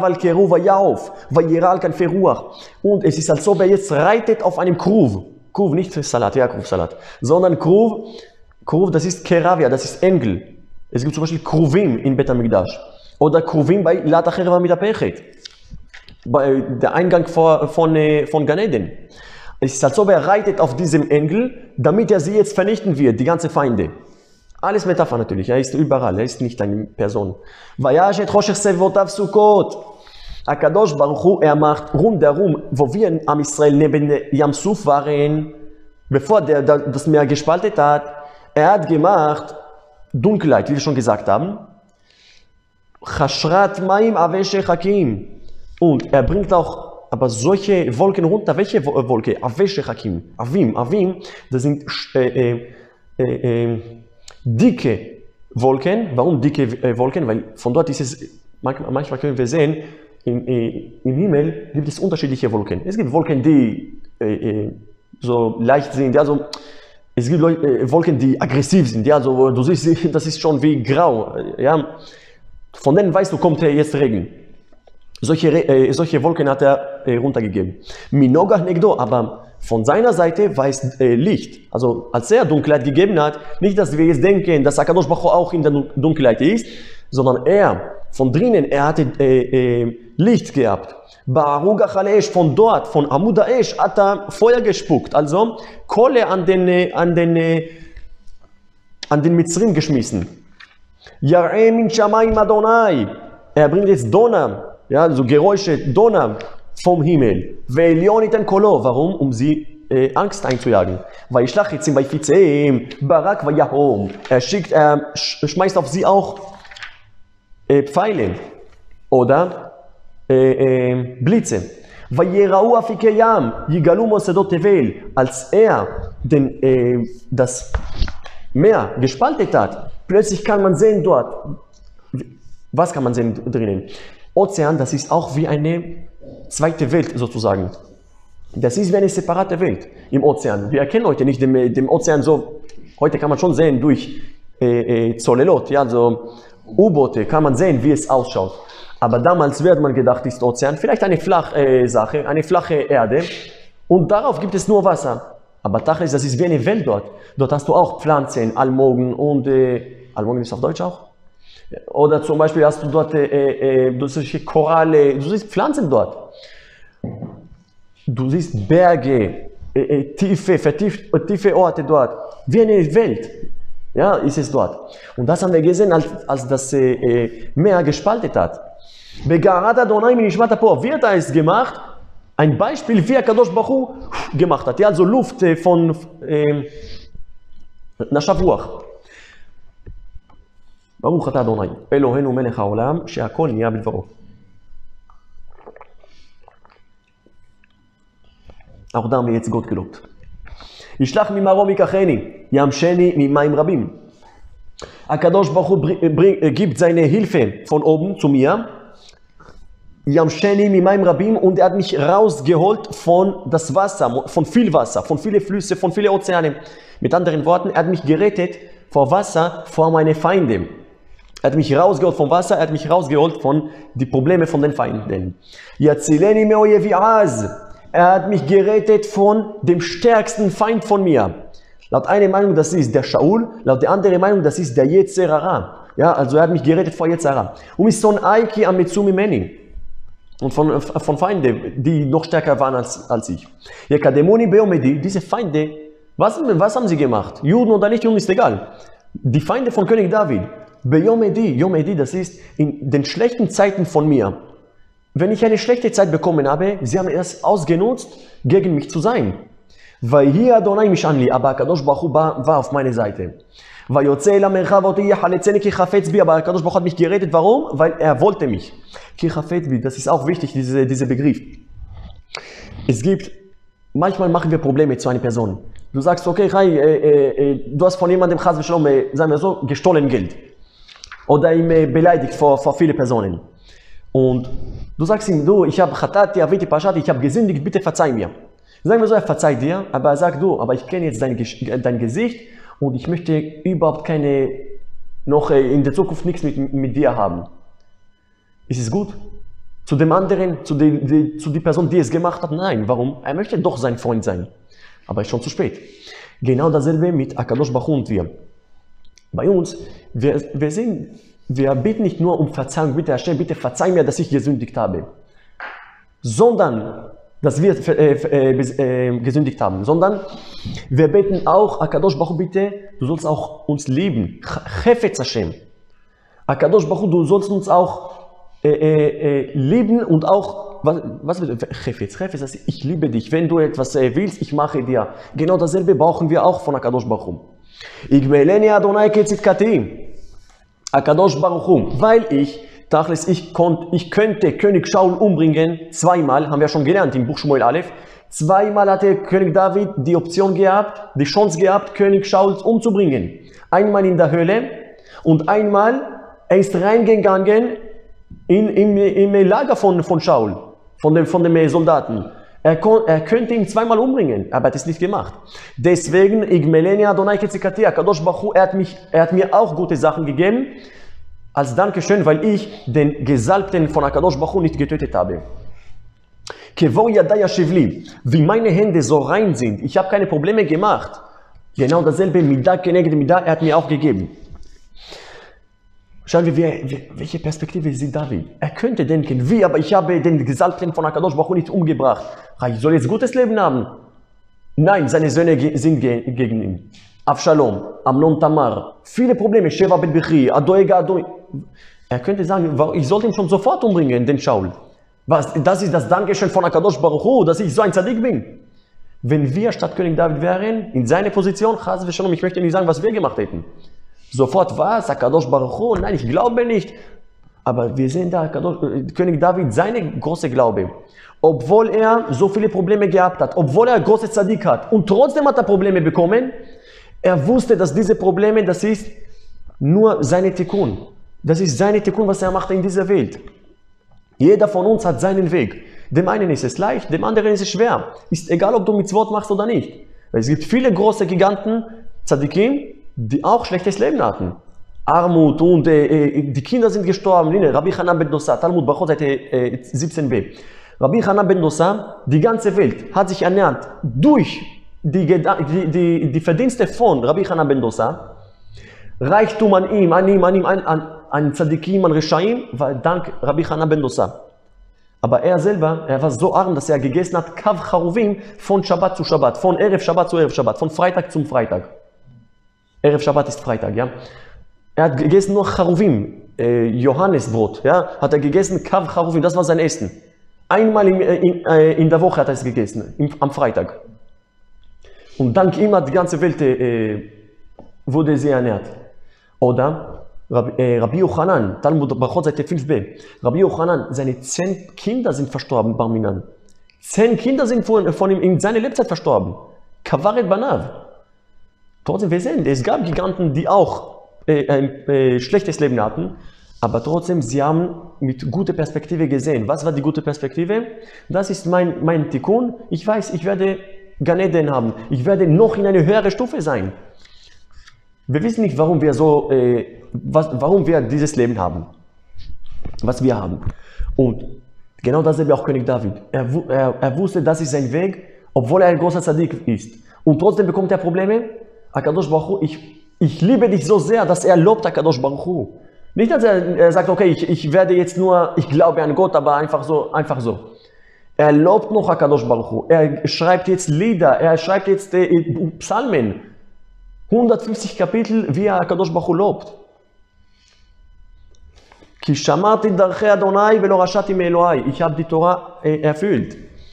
Und es ist, als ob er jetzt reitet auf einem Kruv. Kruv, nicht Salat, ja, Kruv-Salat. Sondern Kruv, Kruv, das ist Keravia, das ist Engel. Es gibt zum Beispiel Kruvim in Bet HaMikdash. Oder Kruvim bei Lat HaChereva Mitapechet. Bei der Eingang von, von, von Gan Eden. Es ist, als ob er reitet auf diesem Engel, damit er sie jetzt vernichten wird, die ganzen Feinde. Alles Metapher natürlich, er ist überall, er ist nicht eine Person. Akadosh Baruch Hu, er macht rundherum, wo wir in Am Israel neben Yam Suf waren, bevor der, der das Meer gespaltet hat, er hat gemacht Dunkelheit, wie wir schon gesagt haben. Chashrat Maim Aveshe Hakim. Und er bringt auch aber solche Wolken runter. Welche Wolke? Aveshe Hakim. Avim. Avim, das sind äh, äh, äh, dicke Wolken. Warum dicke äh, Wolken? Weil von dort ist es, manchmal, manchmal können wir sehen, im, äh, im Himmel gibt es unterschiedliche Wolken. Es gibt Wolken, die äh, äh, so leicht sind. Also, es gibt äh, Wolken, die aggressiv sind. Ja, also, du siehst, das ist schon wie grau. Ja. Von denen weißt du, kommt jetzt Regen. Solche, äh, solche Wolken hat er äh, runtergegeben. Minogah negdo, aber von seiner Seite war es äh, Licht. Also als er Dunkelheit gegeben hat, nicht, dass wir jetzt denken, dass Akadosh Baruch Hu auch in der Dunkelheit ist. sondern er, von drinnen, er hatte äh, äh, Licht gehabt. Ba'arugach al-Esh, von dort, von Amud Esh, hat er Feuer gespuckt, also Kohle an den, äh, an den, äh, an den Mitzrim geschmissen. Yar'e min shamayim Adonai, er bringt jetzt Donner, ja, also Geräusche, Donner vom Himmel. Ve'elion iten kolo, warum? Um sie äh, Angst einzujagen. Vayishlach etzim vayfitzeim, barak vayahom. Er schickt, er schmeißt auf sie auch äh, Pfeile oder äh, äh, Blitze. Vayerau afike yam, yigalu mosedot tevel. Als er den, äh, das Meer gespaltet hat, plötzlich kann man sehen dort, was kann man sehen drinnen? Ozean, das ist auch wie eine zweite Welt sozusagen. Das ist wie eine separate Welt im Ozean. Wir erkennen heute nicht den, den Ozean so, heute kann man schon sehen durch äh, äh, Zolelot, ja, so U-Boote, kann man sehen, wie es ausschaut. Aber damals wird man gedacht, ist Ozean vielleicht eine flache äh, Sache, eine flache Erde und darauf gibt es nur Wasser. Aber Tachlis, das ist wie eine Welt dort. Dort hast du auch Pflanzen, Almogen und, äh, Almogen ist auf Deutsch auch? Oder zum Beispiel hast du dort äh, äh, du siehst Koralle, du siehst Pflanzen dort. Du siehst Berge, äh, äh, tiefe, vertiefte, tiefe Orte dort. Wie eine Welt. Ja, ist es dort. Und das haben wir gesehen, als, als das äh, äh, Meer gespalten hat. Begarat Adonai minishmat apo. Wie hat er es gemacht? Ein Beispiel, wie Akadosh Baruch Hu gemacht hat. Ja, also Luft äh, von äh, Nashavuach. ברוך אתה אדוני, אלוהינו מלך העולם, שהכל נהיה בדברו. Auch da haben wir jetzt Gott gelobt. ישלח ממרום ייקחני, ימשני ממים רבים. הקדוש ברוך הוא gibt seine Hilfe von oben zu mir. Yamsheni mimayim rabim, und er hat mich rausgeholt von das Wasser, von viel Wasser, von vielen Flüsse, von vielen Ozeanen. Mit anderen Worten, er hat mich gerettet vor Wasser, vor meine Feinde. Er hat mich rausgeholt vom Wasser, er hat mich rausgeholt von den Problemen von den Feinden. Yatzileni me'oyevi az. Er hat mich gerettet von dem stärksten Feind von mir. Laut einer Meinung, das ist der Shaul, laut der anderen Meinung, das ist der Yetzer Hara. Ja, also er hat mich gerettet vor Yetzer Hara. Um ist so ein Aiki am Mitsumi Meni. Und von, von Feinden, die noch stärker waren als, als ich. Yekademoni beomedi, diese Feinde, was, was haben sie gemacht? Juden oder nicht Juden, ist egal. Die Feinde von König David. Beyomedi, Yomedi, das ist in den schlechten Zeiten von mir. Wenn ich eine schlechte Zeit bekommen habe, sie haben es ausgenutzt, gegen mich zu sein. Weil hier Adonai mich anli, aber Akadosh Baruch Hu war auf meiner Seite. Weil Yotze la merchav oti yachaletzeni ki chafetz bi, aber Akadosh Baruch Hu hat mich gerettet. Warum? Weil er wollte mich. Ki chafetz bi, das ist auch wichtig, diese, dieser Begriff. Es gibt, manchmal machen wir Probleme zu einer Person. Du sagst, okay, Chai, äh, äh, du hast von jemandem, Chas v'Shalom, äh, sagen wir so, gestohlen Geld. Oder ihn äh, beleidigt vor, vor vielen Personen. Und du sagst ihm, du, ich habe Chatati, Aviti, Pashati, ich habe gesündigt, bitte verzeih mir. Sagen wir so, er verzeiht dir, aber er sagt, du, aber ich kenne jetzt dein, dein Gesicht und ich möchte überhaupt keine, noch äh, in der Zukunft nichts mit, mit dir haben. Ist es gut? Zu dem anderen, zu, die, die, zu der Person, die es gemacht hat? Nein. Warum? Er möchte doch sein Freund sein. Aber ist schon zu spät. Genau dasselbe mit Akadosh Baruch Hu und wir. Bei uns, wir, wir, sind, wir bitten nicht nur um Verzeihung, bitte Hashem, bitte verzeih mir, dass ich gesündigt habe. Sondern, dass wir äh, äh, äh, gesündigt haben. Sondern, wir beten auch, Akadosh Baruch Hu, bitte, du sollst auch uns lieben. Chefetz Hashem. Akadosh Baruch Hu, du sollst uns auch äh, äh, lieben und auch, was, was bedeutet Chefetz? Chefetz, das heißt, ich liebe dich. Wenn du etwas äh, willst, ich mache dir. Genau dasselbe brauchen wir auch von Akadosh Baruch Hu. Igmeleni Adonai ketzidkati. Akadosh Baruch Hu, weil ich, Tachlis, ich, konnt, ich könnte König Shaul umbringen, zweimal, haben wir schon gelernt im Buch Shmuel Aleph, zweimal hatte König David die Option gehabt, die Chance gehabt, König Shaul umzubringen. Einmal in der Höhle und einmal, er ist reingegangen in, im, im Lager von, von Shaul, von den, von den Soldaten. Er, kon, er könnte ihn zweimal umbringen, aber er hat es nicht gemacht. Deswegen, Igmeleni Adonai ketzidkati, Akadosh Baruch Hu, er hat, mich, er hat mir auch gute Sachen gegeben, als Dankeschön, weil ich den Gesalbten von Akadosh Baruch Hu nicht getötet habe. Kevo yadai yashivli, wie meine Hände so rein sind, ich habe keine Probleme gemacht. Genau dasselbe, Midah keneged Midah, er hat mir auch gegeben. Schauen wir, wie, welche Perspektive sieht David. Er könnte denken, wie, aber ich habe den Gesalbten von Akadosh Baruch Hu nicht umgebracht. Ich soll jetzt gutes Leben haben. Nein, seine Söhne sind gegen ihn. Avshalom, Amnon Tamar, viele Probleme, Sheva ben Bichri, Adoega Adoi. Er könnte sagen, ich sollte ihn schon sofort umbringen, den Shaul. Was, das ist das Dankeschön von Akadosh Baruch Hu, dass ich so ein Zadik bin. Wenn wir statt König David wären, in seiner Position, ich möchte nicht sagen, was wir gemacht hätten. Sofort was? Akadosh Baruch Hu? Nein, ich glaube nicht. Aber wir sehen da Akadosh, König David, seine große Glaube. Obwohl er so viele Probleme gehabt hat, obwohl er große Zadik hat und trotzdem hat er Probleme bekommen, er wusste, dass diese Probleme, das ist nur seine Tikkun. Das ist seine Tikkun, was er macht in dieser Welt. Jeder von uns hat seinen Weg. Dem einen ist es leicht, dem anderen ist es schwer. Ist egal, ob du Mitzvot machst oder nicht. Es gibt viele große Giganten, Tzadikim, die auch schlechtes Leben hatten. Armut und äh, die Kinder sind gestorben. Rabbi Hanan ben Dosa, Talmud Brachot, Seite äh, siebzehn b. Rabbi Hanan ben Dosa, die ganze Welt hat sich ernährt durch die, die, die, die Verdienste von Rabbi Hanan ben Dosa. Reichtum an ihm, an ihm, an ihm, an, an, an Tzadikim, an Reshaim, war dank Rabbi Hanan ben Dosa. Aber er selber, er war so arm, dass er gegessen hat, Kav Charuvim, von Shabbat zu Shabbat, von Erev Shabbat zu Erev Shabbat, von Freitag zum Freitag. Erev Shabbat ist Freitag, ja. Er hat gegessen nur Charuvim, äh, Johannesbrot, ja. Hat er gegessen, Kav Charuvim, das war sein Essen. Einmal in, in, äh, in der Woche hat er es gegessen, im, am Freitag. Und dank ihm hat die ganze Welt äh, wurde sie ernährt. Oder Rabbi, äh, Rabbi Yochanan, Talmud Brachot, Seite fünf b. Rabbi Yochanan, seine zehn Kinder sind verstorben, Bar Minan. Zehn Kinder sind von, von ihm in seiner Lebzeit verstorben. Kavaret Banav. Trotzdem, wir sehen, es gab Giganten, die auch äh, ein äh, schlechtes Leben hatten, aber trotzdem, sie haben mit guter Perspektive gesehen. Was war die gute Perspektive? Das ist mein, mein Tikkun. Ich weiß, ich werde Gan Eden haben. Ich werde noch in eine höhere Stufe sein. Wir wissen nicht, warum wir so, äh, was, warum wir dieses Leben haben, was wir haben. Und genau dasselbe auch König David. Er, er, er wusste, das ist sein Weg, obwohl er ein großer Zadik ist. Und trotzdem bekommt er Probleme. Akadosh Baruch Hu, ich, ich liebe dich so sehr, dass er lobt Akadosh Baruch Hu. Nicht, dass er, er sagt, okay, ich, ich werde jetzt nur, ich glaube an Gott, aber einfach so, einfach so. Er lobt noch Akadosh Baruch Hu. Er schreibt jetzt Lieder, er schreibt jetzt äh, Psalmen. hundertfünfzig Kapitel, wie er Akadosh Baruch Hu lobt. Ki shamarti darchei Adonai velo rashati me'Elohai. Ich habe die Tora äh, erfüllt.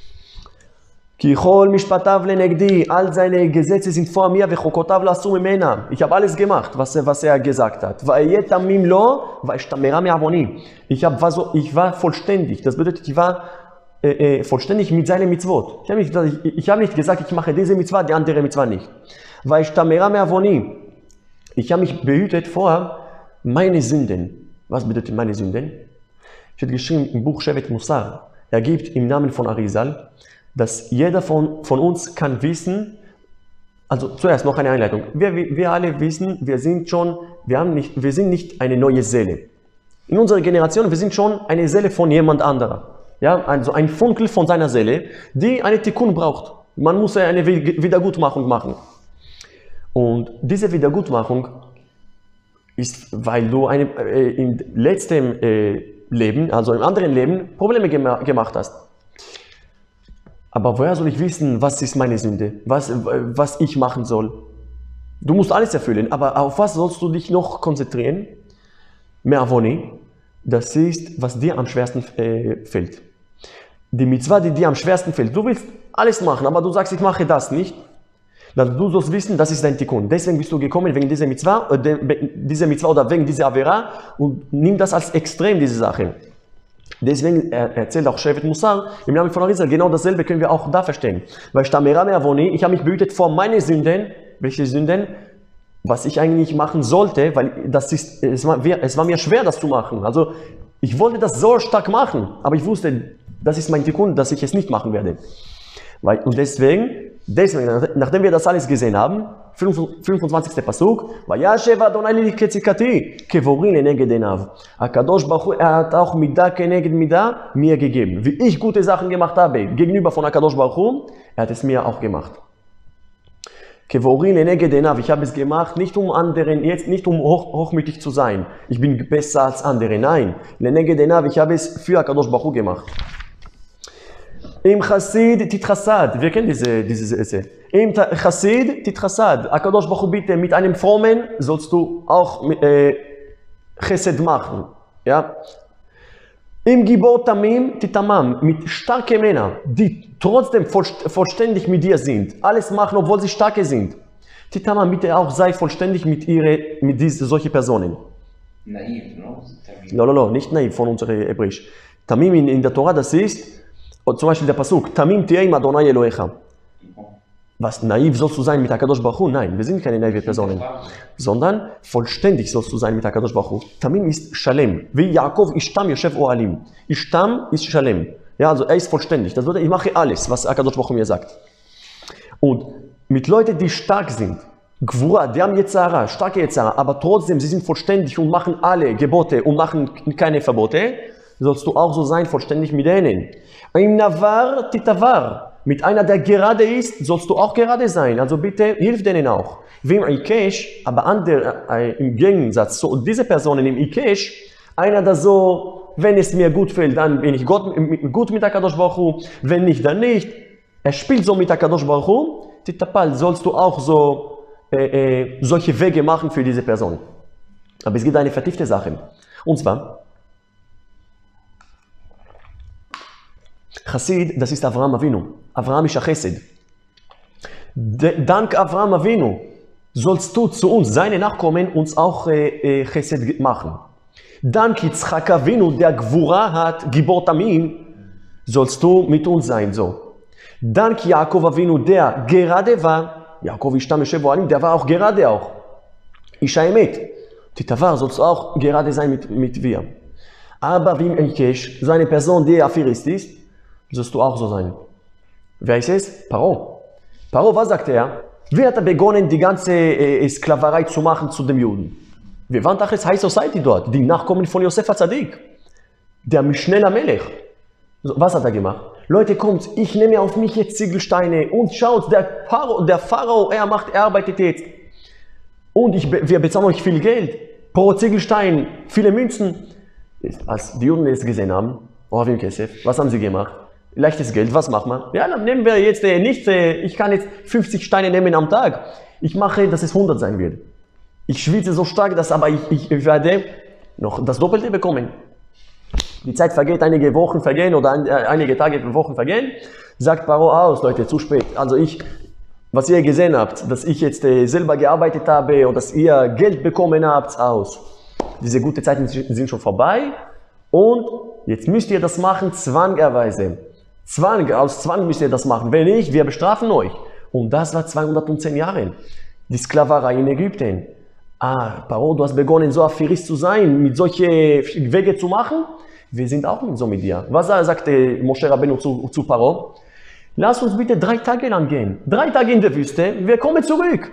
Ki chol mishpatav lenegdi. All seine Gesetze sind vor mir. Vechokotav lasu mimena. Ich habe alles gemacht, was er, was er gesagt hat. Va'ayet tamim lo, va'ishtamera me'avoni. Ich, war so, ich war vollständig. Das bedeutet, ich war äh, äh, vollständig mit seinen Mitzvot. Ich habe nicht, ich, ich hab nicht gesagt, ich mache diese Mitzvah, die andere Mitzvah nicht. Va'ishtamera me'avoni. Ich habe mich behütet vor meine Sünden. Was bedeutet meine Sünden? Ich habe geschrieben im Buch Shevet Musar. Er gibt im Namen von Arizal, dass jeder von, von uns kann wissen, also zuerst noch eine Einleitung. Wir, wir alle wissen, wir sind schon, wir haben nicht, wir sind nicht eine neue Seele. In unserer Generation, wir sind schon eine Seele von jemand anderer. Ja, also ein Funkel von seiner Seele, die eine Tikkun braucht. Man muss eine Wiedergutmachung machen. Und diese Wiedergutmachung ist, weil du eine, äh, im letzten äh, Leben, also im anderen Leben, Probleme gema gemacht hast. Aber woher soll ich wissen, was ist meine Sünde? Was, was ich machen soll? Du musst alles erfüllen, aber auf was sollst du dich noch konzentrieren? Me'avoni, das ist, was dir am schwersten äh, fällt. Die Mitzvah, die dir am schwersten fällt. Du willst alles machen, aber du sagst, ich mache das nicht. Dann du sollst wissen, das ist dein Tikkun. Deswegen bist du gekommen wegen dieser Mitzvah, äh, de, dieser Mitzvah oder wegen dieser Avera und nimm das als extrem, diese Sache. Deswegen erzählt auch Shevet Musar im Namen von Arizal, genau dasselbe können wir auch da verstehen. Weil ich habe mich behütet vor meinen Sünden. Welche Sünden? Was ich eigentlich machen sollte, weil das ist, es, war, es war mir schwer, das zu machen. Also ich wollte das so stark machen, aber ich wusste, das ist mein Tikkun, dass ich es nicht machen werde. Weil, und deswegen, deswegen, nachdem wir das alles gesehen haben, fünfundzwanzigster Pasuk, Vayashev Adonai li ketzikati, kevori leneged enav. Akadosh Baruch Hu, er hat auch Midah keneged Midah mir gegeben. Wie ich gute Sachen gemacht habe, gegenüber von Akadosh Baruch Hu, er hat es mir auch gemacht. Kevori leneged einav, ich habe es gemacht, nicht um anderen, jetzt nicht um hoch, hochmütig zu sein. Ich bin besser als andere. Nein, leneged einav, ich habe es für Akadosh Baruch Hu gemacht. Im Chassid titchassad, wir kennen diese, diese Sätze. Im Chassid titchassad, Akadosh Baruch Hu, bitte, mit einem Frommen sollst du auch äh, Chesed machen. Ja? Im Gibor Tamim titamam, mit starken Männern, die trotzdem vollständig mit dir sind, alles machen, obwohl sie starke sind. Titamam, bitte auch sei vollständig mit ihre, mit diese, solche Personen. Naiv, no? No, no, no, nicht naiv von unserer Hebräisch. Tamim in, in der Tora, das ist, zum Beispiel der Pasuk, Tamim ti'im Adonai Elohecha. Was, naiv sollst du sein mit Akadosh Baruch Hu? Nein, wir sind keine naive Personen. Sondern vollständig sollst du sein mit Akadosh Baruch Hu. Tamim ist Shalem. Wie Yaakov Ishtam Yoshev Ohalim. Ishtam ist Shalem. Ja, also er ist vollständig. Das bedeutet, ich mache alles, was Akadosh Baruch Hu mir sagt. Und mit Leuten, die stark sind, Gvura, die haben Yetzara, starke Yetzara, aber trotzdem, sie sind vollständig und machen alle Gebote und machen keine Verbote, sollst du auch so sein, vollständig mit denen. Im Navar Titavar. Mit einer, der gerade ist, sollst du auch gerade sein. Also bitte, hilf denen auch. Wie im Ikesh, aber andere, äh, im Gegensatz zu diese Personen im Ikesh, einer, der so, wenn es mir gut fällt, dann bin ich Gott, gut mit Akadosh Baruch Hu, wenn nicht, dann nicht. Er spielt so mit Akadosh Baruch Hu, Titapal, sollst du auch so, äh, äh, solche Wege machen für diese Person. Aber es gibt eine vertiefte Sache. Und zwar, Chassid, das ist Avraham Avinu. Avraham ist Chesed. Dank Avraham Avinu sollst du zu uns, seine Nachkommen, uns auch äh, Chesed machen. Dank Yitzchak Avinu, der Gvura hat, Gibor Tamim, sollst du mit uns sein. So. Dank Yaakov Avinu, der gerade war, Yaakov Ishtam Yoshev Ohalim, der war auch gerade auch. Isha Emet. Titavar sollst du auch gerade sein mit, mit wir. Aber wie im Ikesh, so eine Person, die Aphirist ist, sollst du auch so sein. Wer ist es? Paro. Paro, was sagt er? Wie hat er begonnen, die ganze äh, Sklaverei zu machen zu den Juden? Wir waren doch High Society dort, die Nachkommen von Yosef HaTzadik, der Mishneh Melech. Was hat er gemacht? Leute, kommt, ich nehme auf mich jetzt Ziegelsteine und schaut, der Pharao, der Pharao, er macht, er arbeitet jetzt. Und ich, wir bezahlen euch viel Geld, pro Ziegelstein, viele Münzen. Als die Juden es gesehen haben, oh, wie Kesef, was haben sie gemacht? Leichtes Geld, was machen wir? Ja, dann nehmen wir jetzt äh, nicht, äh, ich kann jetzt fünfzig Steine nehmen am Tag. Ich mache, dass es hundert sein wird. Ich schwitze so stark, dass aber ich, ich, ich werde noch das Doppelte bekommen. Die Zeit vergeht, einige Wochen vergehen oder ein, äh, einige Tage, Wochen vergehen. Sagt Paro aus, Leute, zu spät. Also ich, was ihr gesehen habt, dass ich jetzt äh, selber gearbeitet habe und dass ihr Geld bekommen habt, aus. Diese guten Zeiten sind schon vorbei und jetzt müsst ihr das machen zwangerweise. Zwang, aus Zwang müsst ihr das machen. Wenn nicht, wir bestrafen euch. Und das war zweihundertzehn Jahre. Die Sklaverei in Ägypten. Ah, Paro, du hast begonnen, so Aphirist zu sein, mit solchen Wege zu machen. Wir sind auch so mit dir. Was sagte Moshe Rabbeinu zu, zu Paro? Lass uns bitte drei Tage lang gehen. Drei Tage in der Wüste, wir kommen zurück.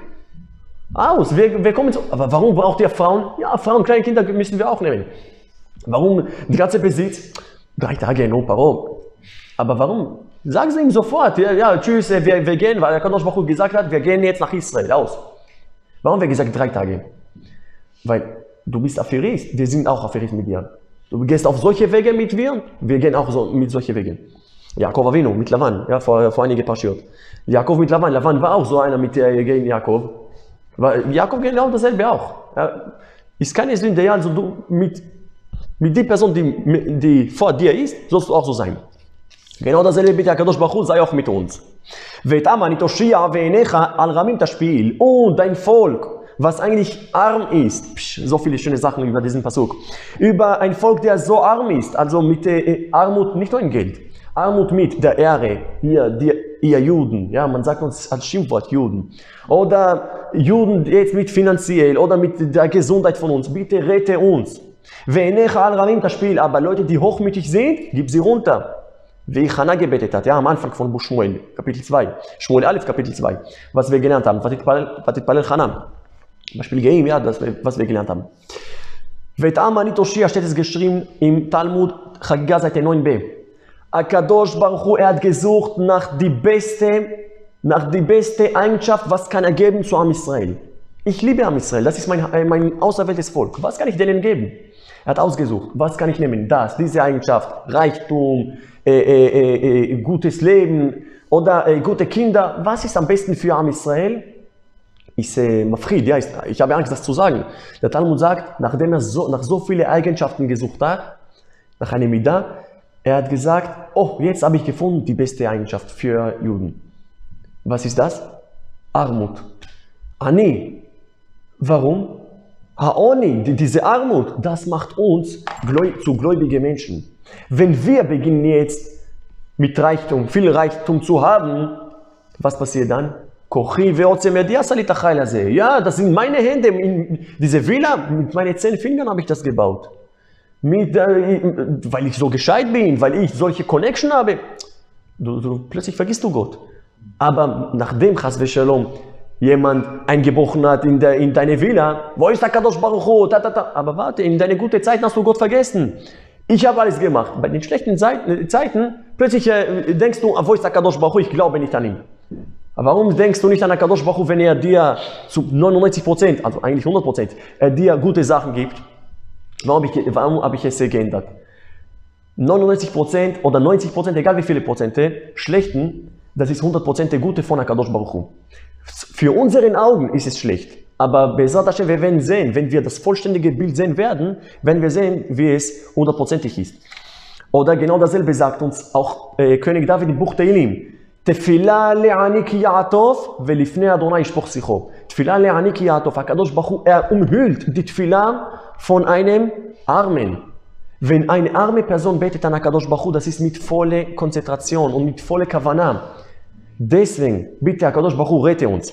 Aus, wir, wir kommen zurück. Aber warum braucht ihr Frauen? Ja, Frauen, kleine Kinder müssen wir auch nehmen. Warum die ganze Besitz? Drei Tage, no, Paro. Aber warum? Sagen Sie ihm sofort, ja, ja tschüss, wir, wir gehen, weil der Kadosh Baruch Hu gesagt hat, wir gehen jetzt nach Israel, aus. Warum haben wir gesagt drei Tage? Weil du bist Aphirist, wir sind auch Aphirist mit dir. Du gehst auf solche Wege mit mir, wir gehen auch so mit solchen Wegen. Jakob Avinu mit Lavan, ja, vor, vor einige Pashiot. Jakob mit Lavan, Lavan war auch so einer mit äh, gegen Jakob. Weil Jakob genau dasselbe auch. Ja. Ist keine Sünde, ja, also du mit, mit der Person, die, die vor dir ist, sollst du auch so sein. Genau dasselbe bitte, Kadosh Baruch Hu sei auch mit uns. Und dein Volk, was eigentlich arm ist, psch, so viele schöne Sachen über diesen Pasuk, über ein Volk, der so arm ist, also mit äh, Armut, nicht nur in Geld, Armut mit der Ehre, ihr, die, ihr Juden, ja, man sagt uns als Schimpfwort Juden, oder Juden jetzt mit finanziell oder mit der Gesundheit von uns, bitte rette uns. Aber Leute, die hochmütig sind, gib sie runter. Wie Chana gebetet hat, ja, am Anfang von Buch Shmuel, Kapitel zwei. Shmuel Aleph, Kapitel zwei. Was wir gelernt haben. Vatitpalel Chana. Beispiel Geim, ja, das, was wir gelernt haben. Vetam Anit Oshia steht es geschrieben im Talmud, Chagiga Seite neun b. Akadosh Baruch Hu, er hat gesucht nach die beste nach die beste Eigenschaft, was kann er geben zu Am Israel. Ich liebe Am Israel, das ist mein, mein auserwähltes Volk. Was kann ich denen geben? Er hat ausgesucht, was kann ich nehmen? Das, diese Eigenschaft, Reichtum, äh, äh, äh, gutes Leben oder äh, gute Kinder. Was ist am besten für Am Israel? Ist äh, mafrid, ja, ist, ich habe Angst, das zu sagen. Der Talmud sagt, nachdem er so, nach so vielen Eigenschaften gesucht hat, nach einem Midah, er hat gesagt, oh, jetzt habe ich gefunden die beste Eigenschaft für Juden. Was ist das? Armut. Ani. Warum? Haoni, diese Armut, das macht uns zu gläubigen Menschen. Wenn wir beginnen jetzt mit Reichtum, viel Reichtum zu haben, was passiert dann? Ja, das sind meine Hände. In diese Villa, mit meinen zehn Fingern habe ich das gebaut. Mit, äh, weil ich so gescheit bin, weil ich solche Connection habe. Du, du, plötzlich vergisst du Gott. Aber nachdem, Chas v'Shalom, jemand eingebrochen hat in, der, in deine Villa, wo ist der Kadosh Baruch Hu? Ta, ta, ta. Aber warte, in deine guten Zeiten hast du Gott vergessen. Ich habe alles gemacht. Bei den schlechten Zeiten, Zeiten plötzlich äh, denkst du, wo ist der Kadosh Baruch Hu? Ich glaube nicht an ihn. Aber warum denkst du nicht an der Kadosh Baruch Hu, wenn er dir zu neunundneunzig Prozent, also eigentlich hundert Prozent, er dir gute Sachen gibt? Warum habe ich, warum habe ich es geändert? neunundneunzig Prozent oder neunzig Prozent, egal wie viele Prozente, schlechten, das ist hundert Prozent der Gute von der Kadosh Baruch Hu. Für unseren Augen ist es schlecht. Aber Be'ezrat Hashem, wir werden sehen, wenn wir das vollständige Bild sehen werden, werden wir sehen, wie es hundertprozentig ist. Oder genau dasselbe sagt uns auch äh, König David im Buch Tehillim. Tefila le'ani ki ya'atov velifnei Adonai yishpoch sicho. Tefila le'ani ki ya'atov. HaKadosh Baruch Hu, er umhüllt die Tefila von einem Armen. Wenn eine arme Person betet an HaKadosh Baruch Hu, das ist mit voller Konzentration und mit voller Kavanah. Deswegen, bitte HaKadosh Baruch Hu, rette uns.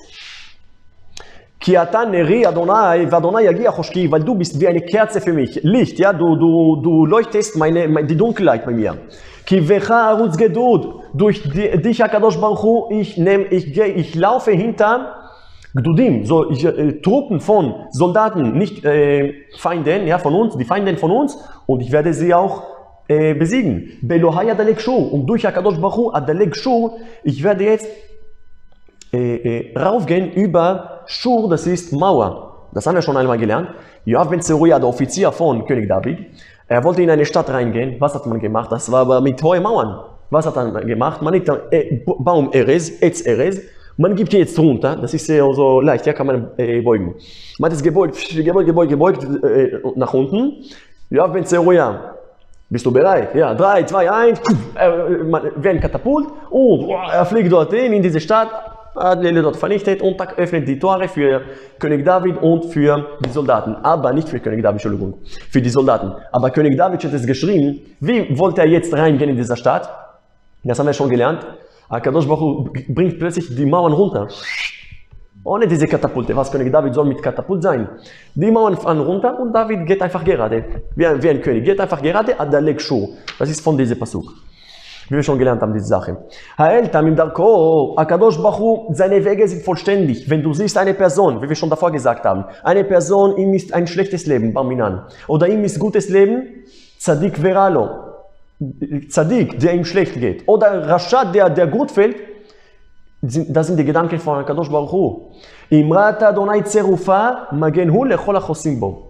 Ki ata neri Adonai, v'Adonai yagia choshki, weil du bist wie eine Kerze für mich. Licht, ja, du, du, du leuchtest meine, meine, die Dunkelheit bei mir. Ki vecha arutz gedud, durch dich HaKadosh Baruch Hu, ich, nehm, ich, ich laufe hinter Gdudim, so ich, äh, Truppen von Soldaten, nicht äh, Feinden, ja, von uns, die Feinden von uns, und ich werde sie auch äh, besiegen. Belohai adalek shur, und durch HaKadosh Baruch Hu, adalek shur, ich werde jetzt äh, äh, raufgehen über Shur, das ist Mauer. Das haben wir schon einmal gelernt. Yoav ben Zeruya, der Offizier von König David, er wollte in eine Stadt reingehen. Was hat man gemacht? Das war aber mit hohen Mauern. Was hat man gemacht? Man nimmt einen Baum Erez, Etz Erez, man gibt jetzt runter, das ist sehr so leicht, ja, kann man äh, beugen. Man hat es gebeugt, gebeugt, gebeugt, gebeugt äh, nach unten. Yoav ben Zeruya, bist du bereit? Ja, drei, zwei, eins, äh, wie ein Katapult, und er fliegt dorthin in diese Stadt, hat Lele dort vernichtet und öffnet die Tore für König David und für die Soldaten. Aber nicht für König David, Entschuldigung, für die Soldaten. Aber König David hat es geschrieben, wie wollte er jetzt reingehen in dieser Stadt? Das haben wir schon gelernt. HaKadosh Baruch Hu bringt plötzlich die Mauern runter. Ohne diese Katapulte. Was König David soll mit Katapult sein? Die Mauern fahren runter und David geht einfach gerade. Wie ein, wie ein König. Geht einfach gerade, adalek shur. Das ist von diesem Pasuk. Wie wir schon gelernt haben, diese Sache. Ha'eltam im Darko, HaKadosh Baruch Hu, seine Wege sind vollständig. Wenn du siehst eine Person, wie wir schon davor gesagt haben, eine Person, ihm ist ein schlechtes Leben, Barminan, oder ihm ist gutes Leben, Tzadik veralo, Tzadik, der ihm schlecht geht, oder Rashad, der, der gut fällt, das sind die Gedanken von HaKadosh Baruch Hu. Imrat Adonai Tzerufa, magen hu lechol hachosim bo.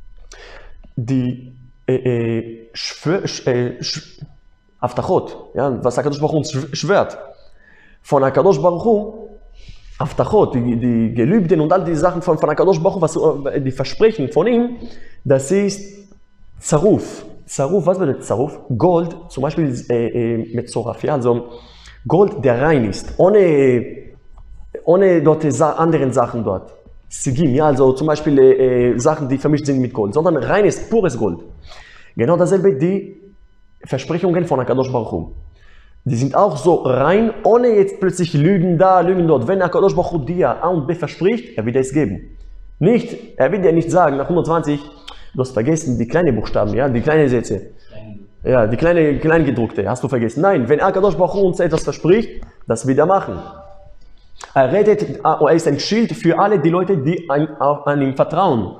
Die äh, äh, Schwör, äh, Sch Aftachot, ja, was HaKadosh Baruch Hu uns schwört. Von HaKadosh Baruch Hu, Aftachot, die, die Gelübden und all die Sachen von, von HaKadosh Baruch Hu, was, die Versprechen von ihm, das ist Zaruf. Zaruf, was bedeutet Zaruf? Gold, zum Beispiel äh, äh, mit Zoraf, ja, also Gold, der rein ist, ohne, ohne dort anderen Sachen dort. Sigim, ja, also zum Beispiel äh, Sachen, die vermischt sind mit Gold, sondern reines, pures Gold. Genau dasselbe, die Versprechungen von HaKadosh Baruch Hu. Die sind auch so rein, ohne jetzt plötzlich Lügen da, Lügen dort. Wenn HaKadosh Baruch Hu dir A und B verspricht, er wird es geben. Nicht, er wird dir nicht sagen, nach hundertzwanzig, du hast vergessen die kleinen Buchstaben, ja, die kleinen Sätze. Ja, die kleine, kleingedruckte, hast du vergessen. Nein, wenn HaKadosh Baruch Hu uns etwas verspricht, das wird er machen. Er redet, er ist ein Schild für alle die Leute, die an, an ihm vertrauen.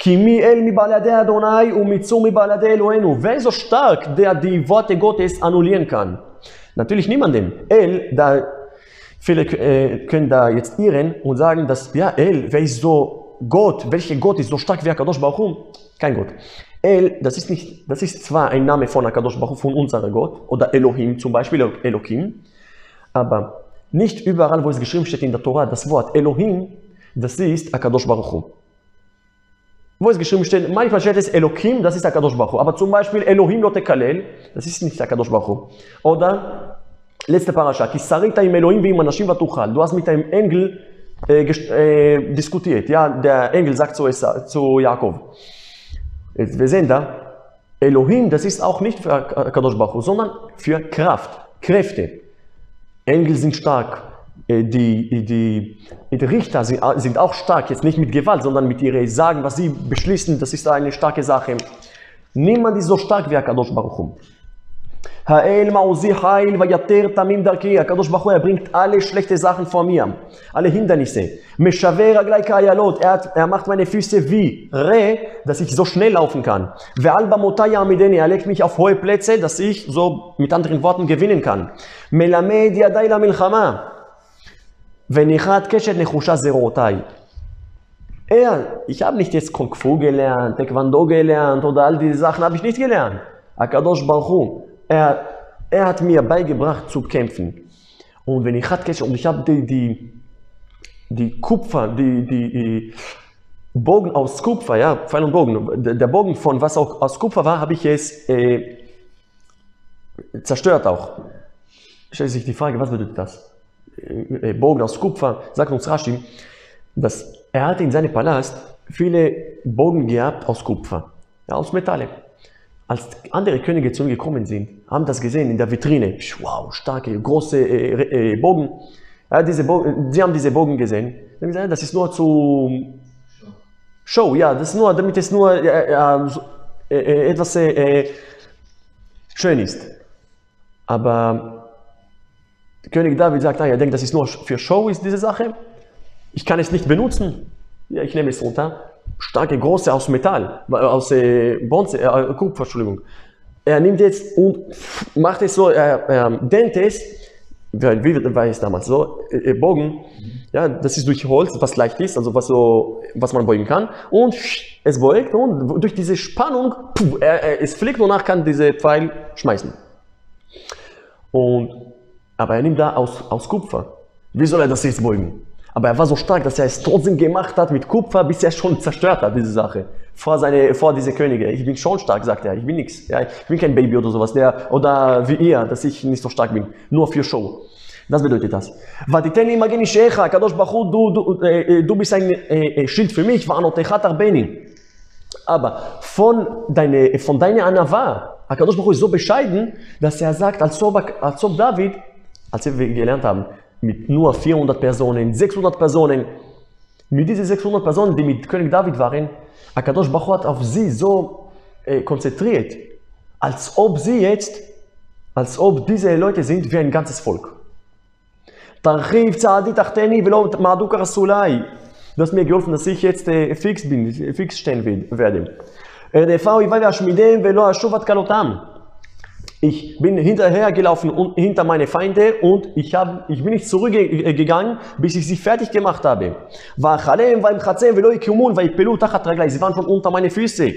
Wer ist so stark, der die Worte Gottes annullieren kann? Natürlich niemanden. El, da Viele äh, können da jetzt irren und sagen, dass, ja, El, wer ist so Gott, welcher Gott ist so stark wie Akadosh Baruch Hu? Kein Gott. El, das ist, nicht, das ist zwar ein Name von Akadosh Baruch Hu, von unserem Gott, oder Elohim zum Beispiel, Elohim, aber nicht überall, wo es geschrieben steht in der Tora, das Wort Elohim, das ist Akadosh Baruch Hu. Wo es geschrieben steht, manchmal steht es Elohim, das ist Akadosh Baruch Hu, aber zum Beispiel Elohim lo tekalel, das ist nicht Akadosh Baruch Hu. Oder, letzte Parasha, Ki sarita im Elohim ve'im anashim vatuchal, du hast mit einem Engel äh, äh, diskutiert, ja, der Engel sagt zu, zu Jakob. Jetzt, wir sehen da, Elohim, das ist auch nicht für Akadosh Baruch Hu, sondern für Kraft, Kräfte. Engel sind stark, die, die, die Richter sind, sind auch stark, jetzt nicht mit Gewalt, sondern mit ihren Sagen, was sie beschließen, das ist eine starke Sache. Niemand ist so stark wie Akadosh Baruch Hu. Ha'el ma'uzi ha'il vayater tamim darki. Akadosh Baruch Hu, er bringt alle schlechte Sachen vor mir, alle Hindernisse. Meshaver raglai ka'ayalot, er macht meine Füße wie Reh, dass ich so schnell laufen kann. Ve'al bamotai ya'amideni, er legt mich auf hohe Plätze, dass ich so mit anderen Worten gewinnen kann. Melamed yadai la milchama. Venichat keshet nechusha zerotai. Er, ich habe nicht jetzt Kung Fu gelernt, Taekwondo gelernt oder all diese Sachen habe ich nicht gelernt. Akadosh Baruch Hu, er, er hat mir beigebracht zu kämpfen. Und wenn ich hatte, und ich habe die, die, die Kupfer, die, die, die Bogen aus Kupfer, ja, Pfeil und Bogen, der Bogen von was auch aus Kupfer war, habe ich es äh, zerstört auch. Stellt sich die Frage, was bedeutet das? Äh, Bogen aus Kupfer, sagt uns Rashi, dass er hatte in seinem Palast viele Bogen gehabt aus Kupfer, ja, aus Metalle. Als andere Könige zu ihm gekommen sind, haben das gesehen in der Vitrine. Wow, starke, große äh, äh, Bogen. Ja, diese Bogen. Sie haben diese Bogen gesehen. Sie haben gesagt, das ist nur zu Show. Ja, das ist nur, damit es nur äh, äh, äh, etwas äh, schön ist. Aber König David sagt, ah, er denkt, das ist nur für Show, ist diese Sache. Ich kann es nicht benutzen. Ja, ich nehme es runter. Starke, große aus Metall, aus äh, Bronze, äh, Kupfer, Entschuldigung. Er nimmt jetzt und macht es so, er, er dehnt es, wie war es damals so, äh, Bogen, ja, das ist durch Holz, was leicht ist, also was, so, was man beugen kann, und es beugt und durch diese Spannung, puh, er, er, es fliegt und danach kann diese Pfeil schmeißen. Und, aber er nimmt da aus, aus Kupfer. Wie soll er das jetzt beugen? Aber er war so stark, dass er es trotzdem gemacht hat mit Kupfer, bis er schon zerstört hat, diese Sache. Vor, seine, vor diese Könige. Ich bin schon stark, sagt er. Ich bin nichts. Ja, ich bin kein Baby oder sowas. Der, oder wie ihr, dass ich nicht so stark bin. Nur für Show. Das bedeutet das. Vatiteni mageni shecha, Kadosh Baruch Hu, du, du, äh, du bist ein äh, Schild für mich. Va'anotecha tarbeni. Aber von deiner von deine Anava, Kadosh Baruch Hu ist so bescheiden, dass er sagt, als ob, als ob David, als wir gelernt haben, mit nur vierhundert Personen, sechshundert Personen, mit diesen sechshundert Personen, die mit König David waren, Akadosh Baruch Hu hat auf sie so äh, konzentriert, als ob sie jetzt, als ob diese Leute sind wie ein ganzes Volk. Tarchiv tzadi tachteni velo ma'adu karasulai. Du hast mir geholfen, dass ich jetzt äh, fix bin, fix stehen werde. Erdefau ivai ve'ashmidem velo ashuvat kalotam. Ich bin hinterhergelaufen und hinter meine Feinde und ich, hab, ich bin nicht zurückgegangen, bis ich sie fertig gemacht habe. Sie waren schon unter meine Füße.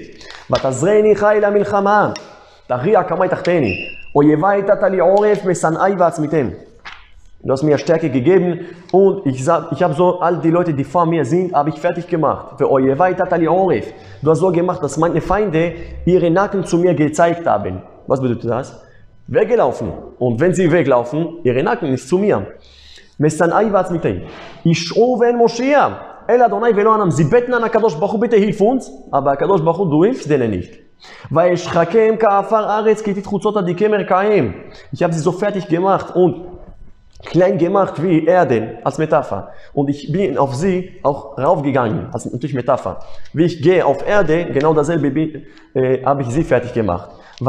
Du hast mir Stärke gegeben und ich, ich habe so all die Leute, die vor mir sind, habe ich fertig gemacht. Du hast so gemacht, dass meine Feinde ihre Nacken zu mir gezeigt haben. Was bedeutet das? Weggelaufen. Und wenn sie weglaufen, ihre Nacken ist zu mir. Ich wenn Moschea. El Adonai velo anam. Sie beten an Akadosh Baruch Hu, bitte hilf uns. Aber Akadosh Baruch Hu, du hilfst denen nicht. Ich habe sie so fertig gemacht und klein gemacht wie Erde, als Metapher. Und ich bin auf sie auch raufgegangen, als natürlich Metapher. Wie ich gehe auf Erde, genau dasselbe äh, habe ich sie fertig gemacht. Du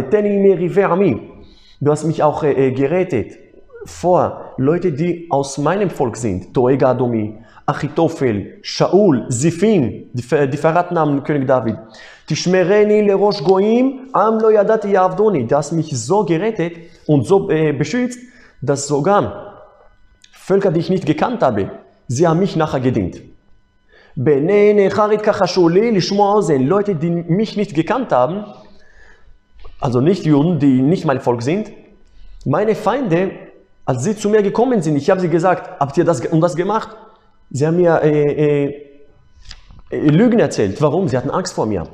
hast mich auch äh, gerettet vor Leute, die aus meinem Volk sind. Toega Adomi, Achitophel, Shaul, Zifim, die, die verraten haben König David. Tishmereni lerosh goim, am lo yadati yavdoni. Du hast mich so gerettet und so äh, beschützt, dass sogar Völker, die ich nicht gekannt habe, sie haben mich nachher gedient. Leute, die mich nicht gekannt haben, also nicht Juden, die nicht mein Volk sind, meine Feinde, als sie zu mir gekommen sind, ich habe sie gesagt, habt ihr das und das gemacht? Sie haben mir äh, äh, Lügen erzählt. Warum? Sie hatten Angst vor mir.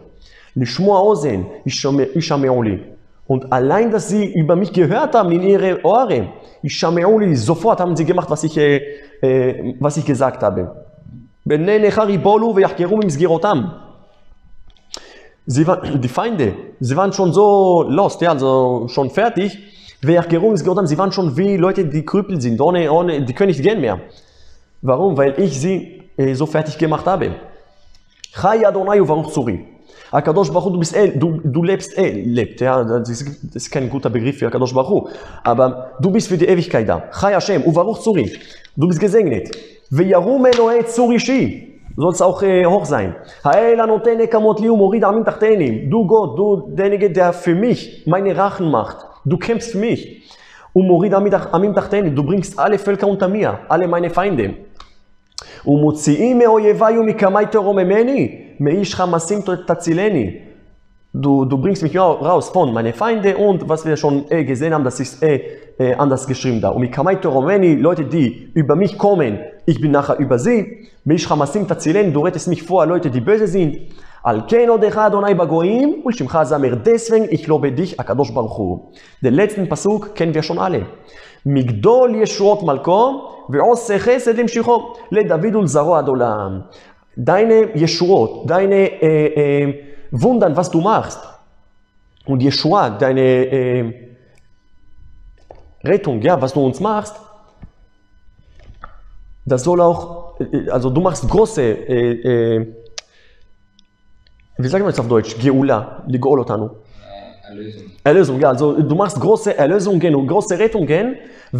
Und allein, dass sie über mich gehört haben in ihre Ohren, sofort haben sie gemacht, was ich, äh, äh, was ich gesagt habe. Sie waren, die Feinde, sie waren schon so lost, ja, also schon fertig. Sie waren schon wie Leute, die Krüppel sind, ohne, ohne, die können nicht gehen mehr. Warum? Weil ich sie äh, so fertig gemacht habe. Chai Adonai uvaruch tzuri. Akadosh Baruch Hu, du bist El, du, du lebst El, lebt, ja, das ist, das ist kein guter Begriff für Akadosh Baruch Hu, aber du bist für die Ewigkeit da. Chai Hashem, uvaruch tzuri. Du bist gesegnet. Ve'yarum Elohe tzuri shi. Du sollst auch äh, hoch sein. Du Gott, du derjenige, der für mich meine Rachen macht. Du kämpfst für mich. Du bringst alle Völker unter mir, alle meine Feinde. Du, du bringst mich raus von meinen Feinden und was wir schon eh gesehen haben, das ist eh, eh anders geschrieben da. Leute, die über mich kommen, ich bin nachher über sie. Du rettest mich vor Leute, die böse sind. Deswegen, ich lobe dich, Akadosh Baruch Hu. Den letzten Pasuk kennen wir schon alle. Migdol Yeshuot Malko, ve'oseh chesed limshicho, leDavid ulzaro ad olam. Deine Yeshuot, deine äh, äh, Wundern, was du machst, und Yeshua, deine äh, Rettung, ja, was du uns machst, das soll auch, äh, also du machst große, äh, äh, wie sagen wir jetzt auf Deutsch, Geula, Ligol otanu. Erlösung. Erlösung, ja, also du machst große Erlösungen und große Rettungen,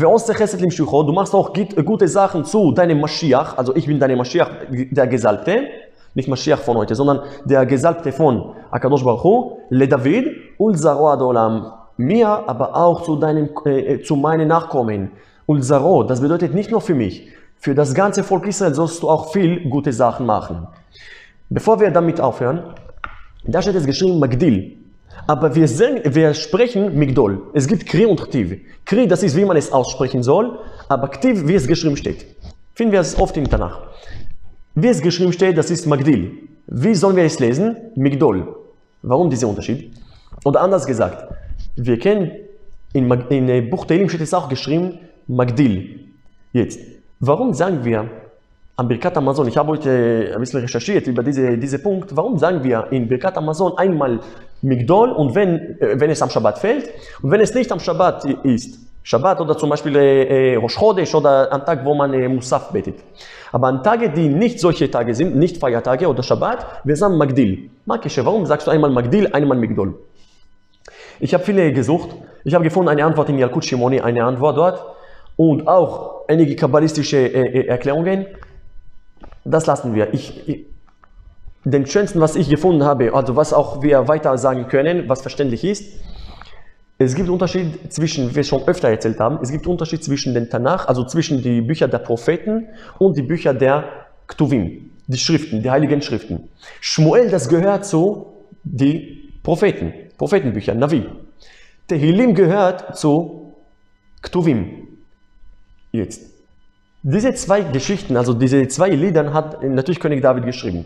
du machst auch gute Sachen zu deinem Mashiach, also ich bin dein Mashiach, der Gesalbte, nicht Mashiach von heute, sondern der Gesalbte von Akadosh Baruch Hu, le David, ulzaro ad olam, mir, aber auch zu, deinem, äh, zu meinen Nachkommen. Ulzaro, das bedeutet nicht nur für mich, für das ganze Volk Israel sollst du auch viel gute Sachen machen. Bevor wir damit aufhören, da steht es geschrieben Magdil. Aber wir, sehen, wir sprechen Migdol. Es gibt Kri und Ktiv. Kri, das ist, wie man es aussprechen soll, aber Ktiv, wie es geschrieben steht. Finden wir es oft im Tanach. Wie es geschrieben steht, das ist Magdil. Wie sollen wir es lesen? Migdol. Warum dieser Unterschied? Oder anders gesagt, wir kennen, in, in Buch Tehillim steht es auch geschrieben, Magdil. Jetzt, warum sagen wir am Birkat Hamazon, ich habe heute ein bisschen recherchiert über diese, diese Punkt, warum sagen wir in Birkat Hamazon einmal Migdol und wenn, wenn es am Shabbat fällt und wenn es nicht am Shabbat ist, Shabbat oder zum Beispiel äh, Rosh Chodesh oder am Tag, wo man äh, Musaf betet. Aber an Tage, die nicht solche Tage sind, nicht Feiertage oder Shabbat, wir sagen Magdil. Makische, warum sagst du einmal Magdil, einmal Migdol? Ich habe viele gesucht, ich habe gefunden eine Antwort in Yalkut Shimoni, eine Antwort dort und auch einige kabbalistische äh, Erklärungen. Das lassen wir. Ich, ich, den schönsten, was ich gefunden habe, also was auch wir weiter sagen können, was verständlich ist, es gibt Unterschied zwischen, wie wir schon öfter erzählt haben, es gibt Unterschied zwischen den Tanach, also zwischen die Bücher der Propheten und die Bücher der Ktuvim, die Schriften, die heiligen Schriften. Shmuel, das gehört zu die Propheten, Prophetenbücher, Navi. Tehillim gehört zu Ktuvim. Jetzt. Diese zwei Geschichten, also diese zwei Lieder hat natürlich König David geschrieben.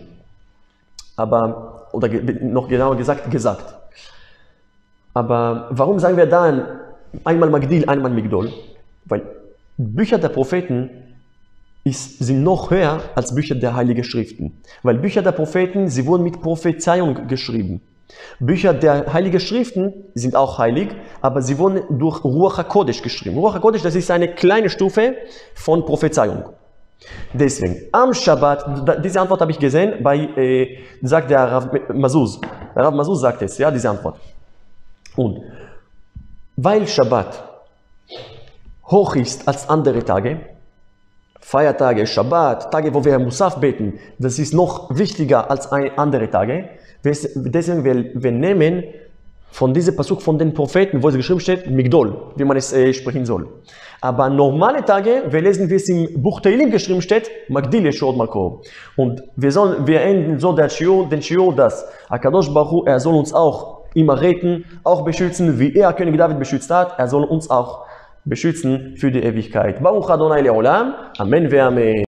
Aber, oder noch genauer gesagt, gesagt. Aber warum sagen wir dann einmal Magdil, einmal Migdol? Weil Bücher der Propheten ist, sind noch höher als Bücher der Heiligen Schriften. Weil Bücher der Propheten, sie wurden mit Prophezeiung geschrieben. Bücher der Heiligen Schriften sind auch heilig, aber sie wurden durch Ruach HaKodesh geschrieben. Ruach HaKodesh, das ist eine kleine Stufe von Prophezeiung. Deswegen, am Shabbat, diese Antwort habe ich gesehen, bei, äh, sagt der Rav Mazuz. Der Rav Mazuz sagt es, ja, diese Antwort. Und weil Shabbat hoch ist als andere Tage, Feiertage, Shabbat, Tage, wo wir Musaf beten, das ist noch wichtiger als andere Tage. Deswegen, wir, wir nehmen von diesem Pasuk von den Propheten, wo es geschrieben steht, Migdol, wie man es äh, sprechen soll. Aber normale Tage, wir lesen, wie es im Buch Teilim geschrieben steht, Magdil Yeshua Makor. Und wir sollen, wir enden so den Shiur, den Shiur, dass Akadosh Baruch Hu, er soll uns auch immer retten, auch beschützen, wie er König David beschützt hat, er soll uns auch beschützen für die Ewigkeit. Baruch Adonai Leolam, Amen ve Amen.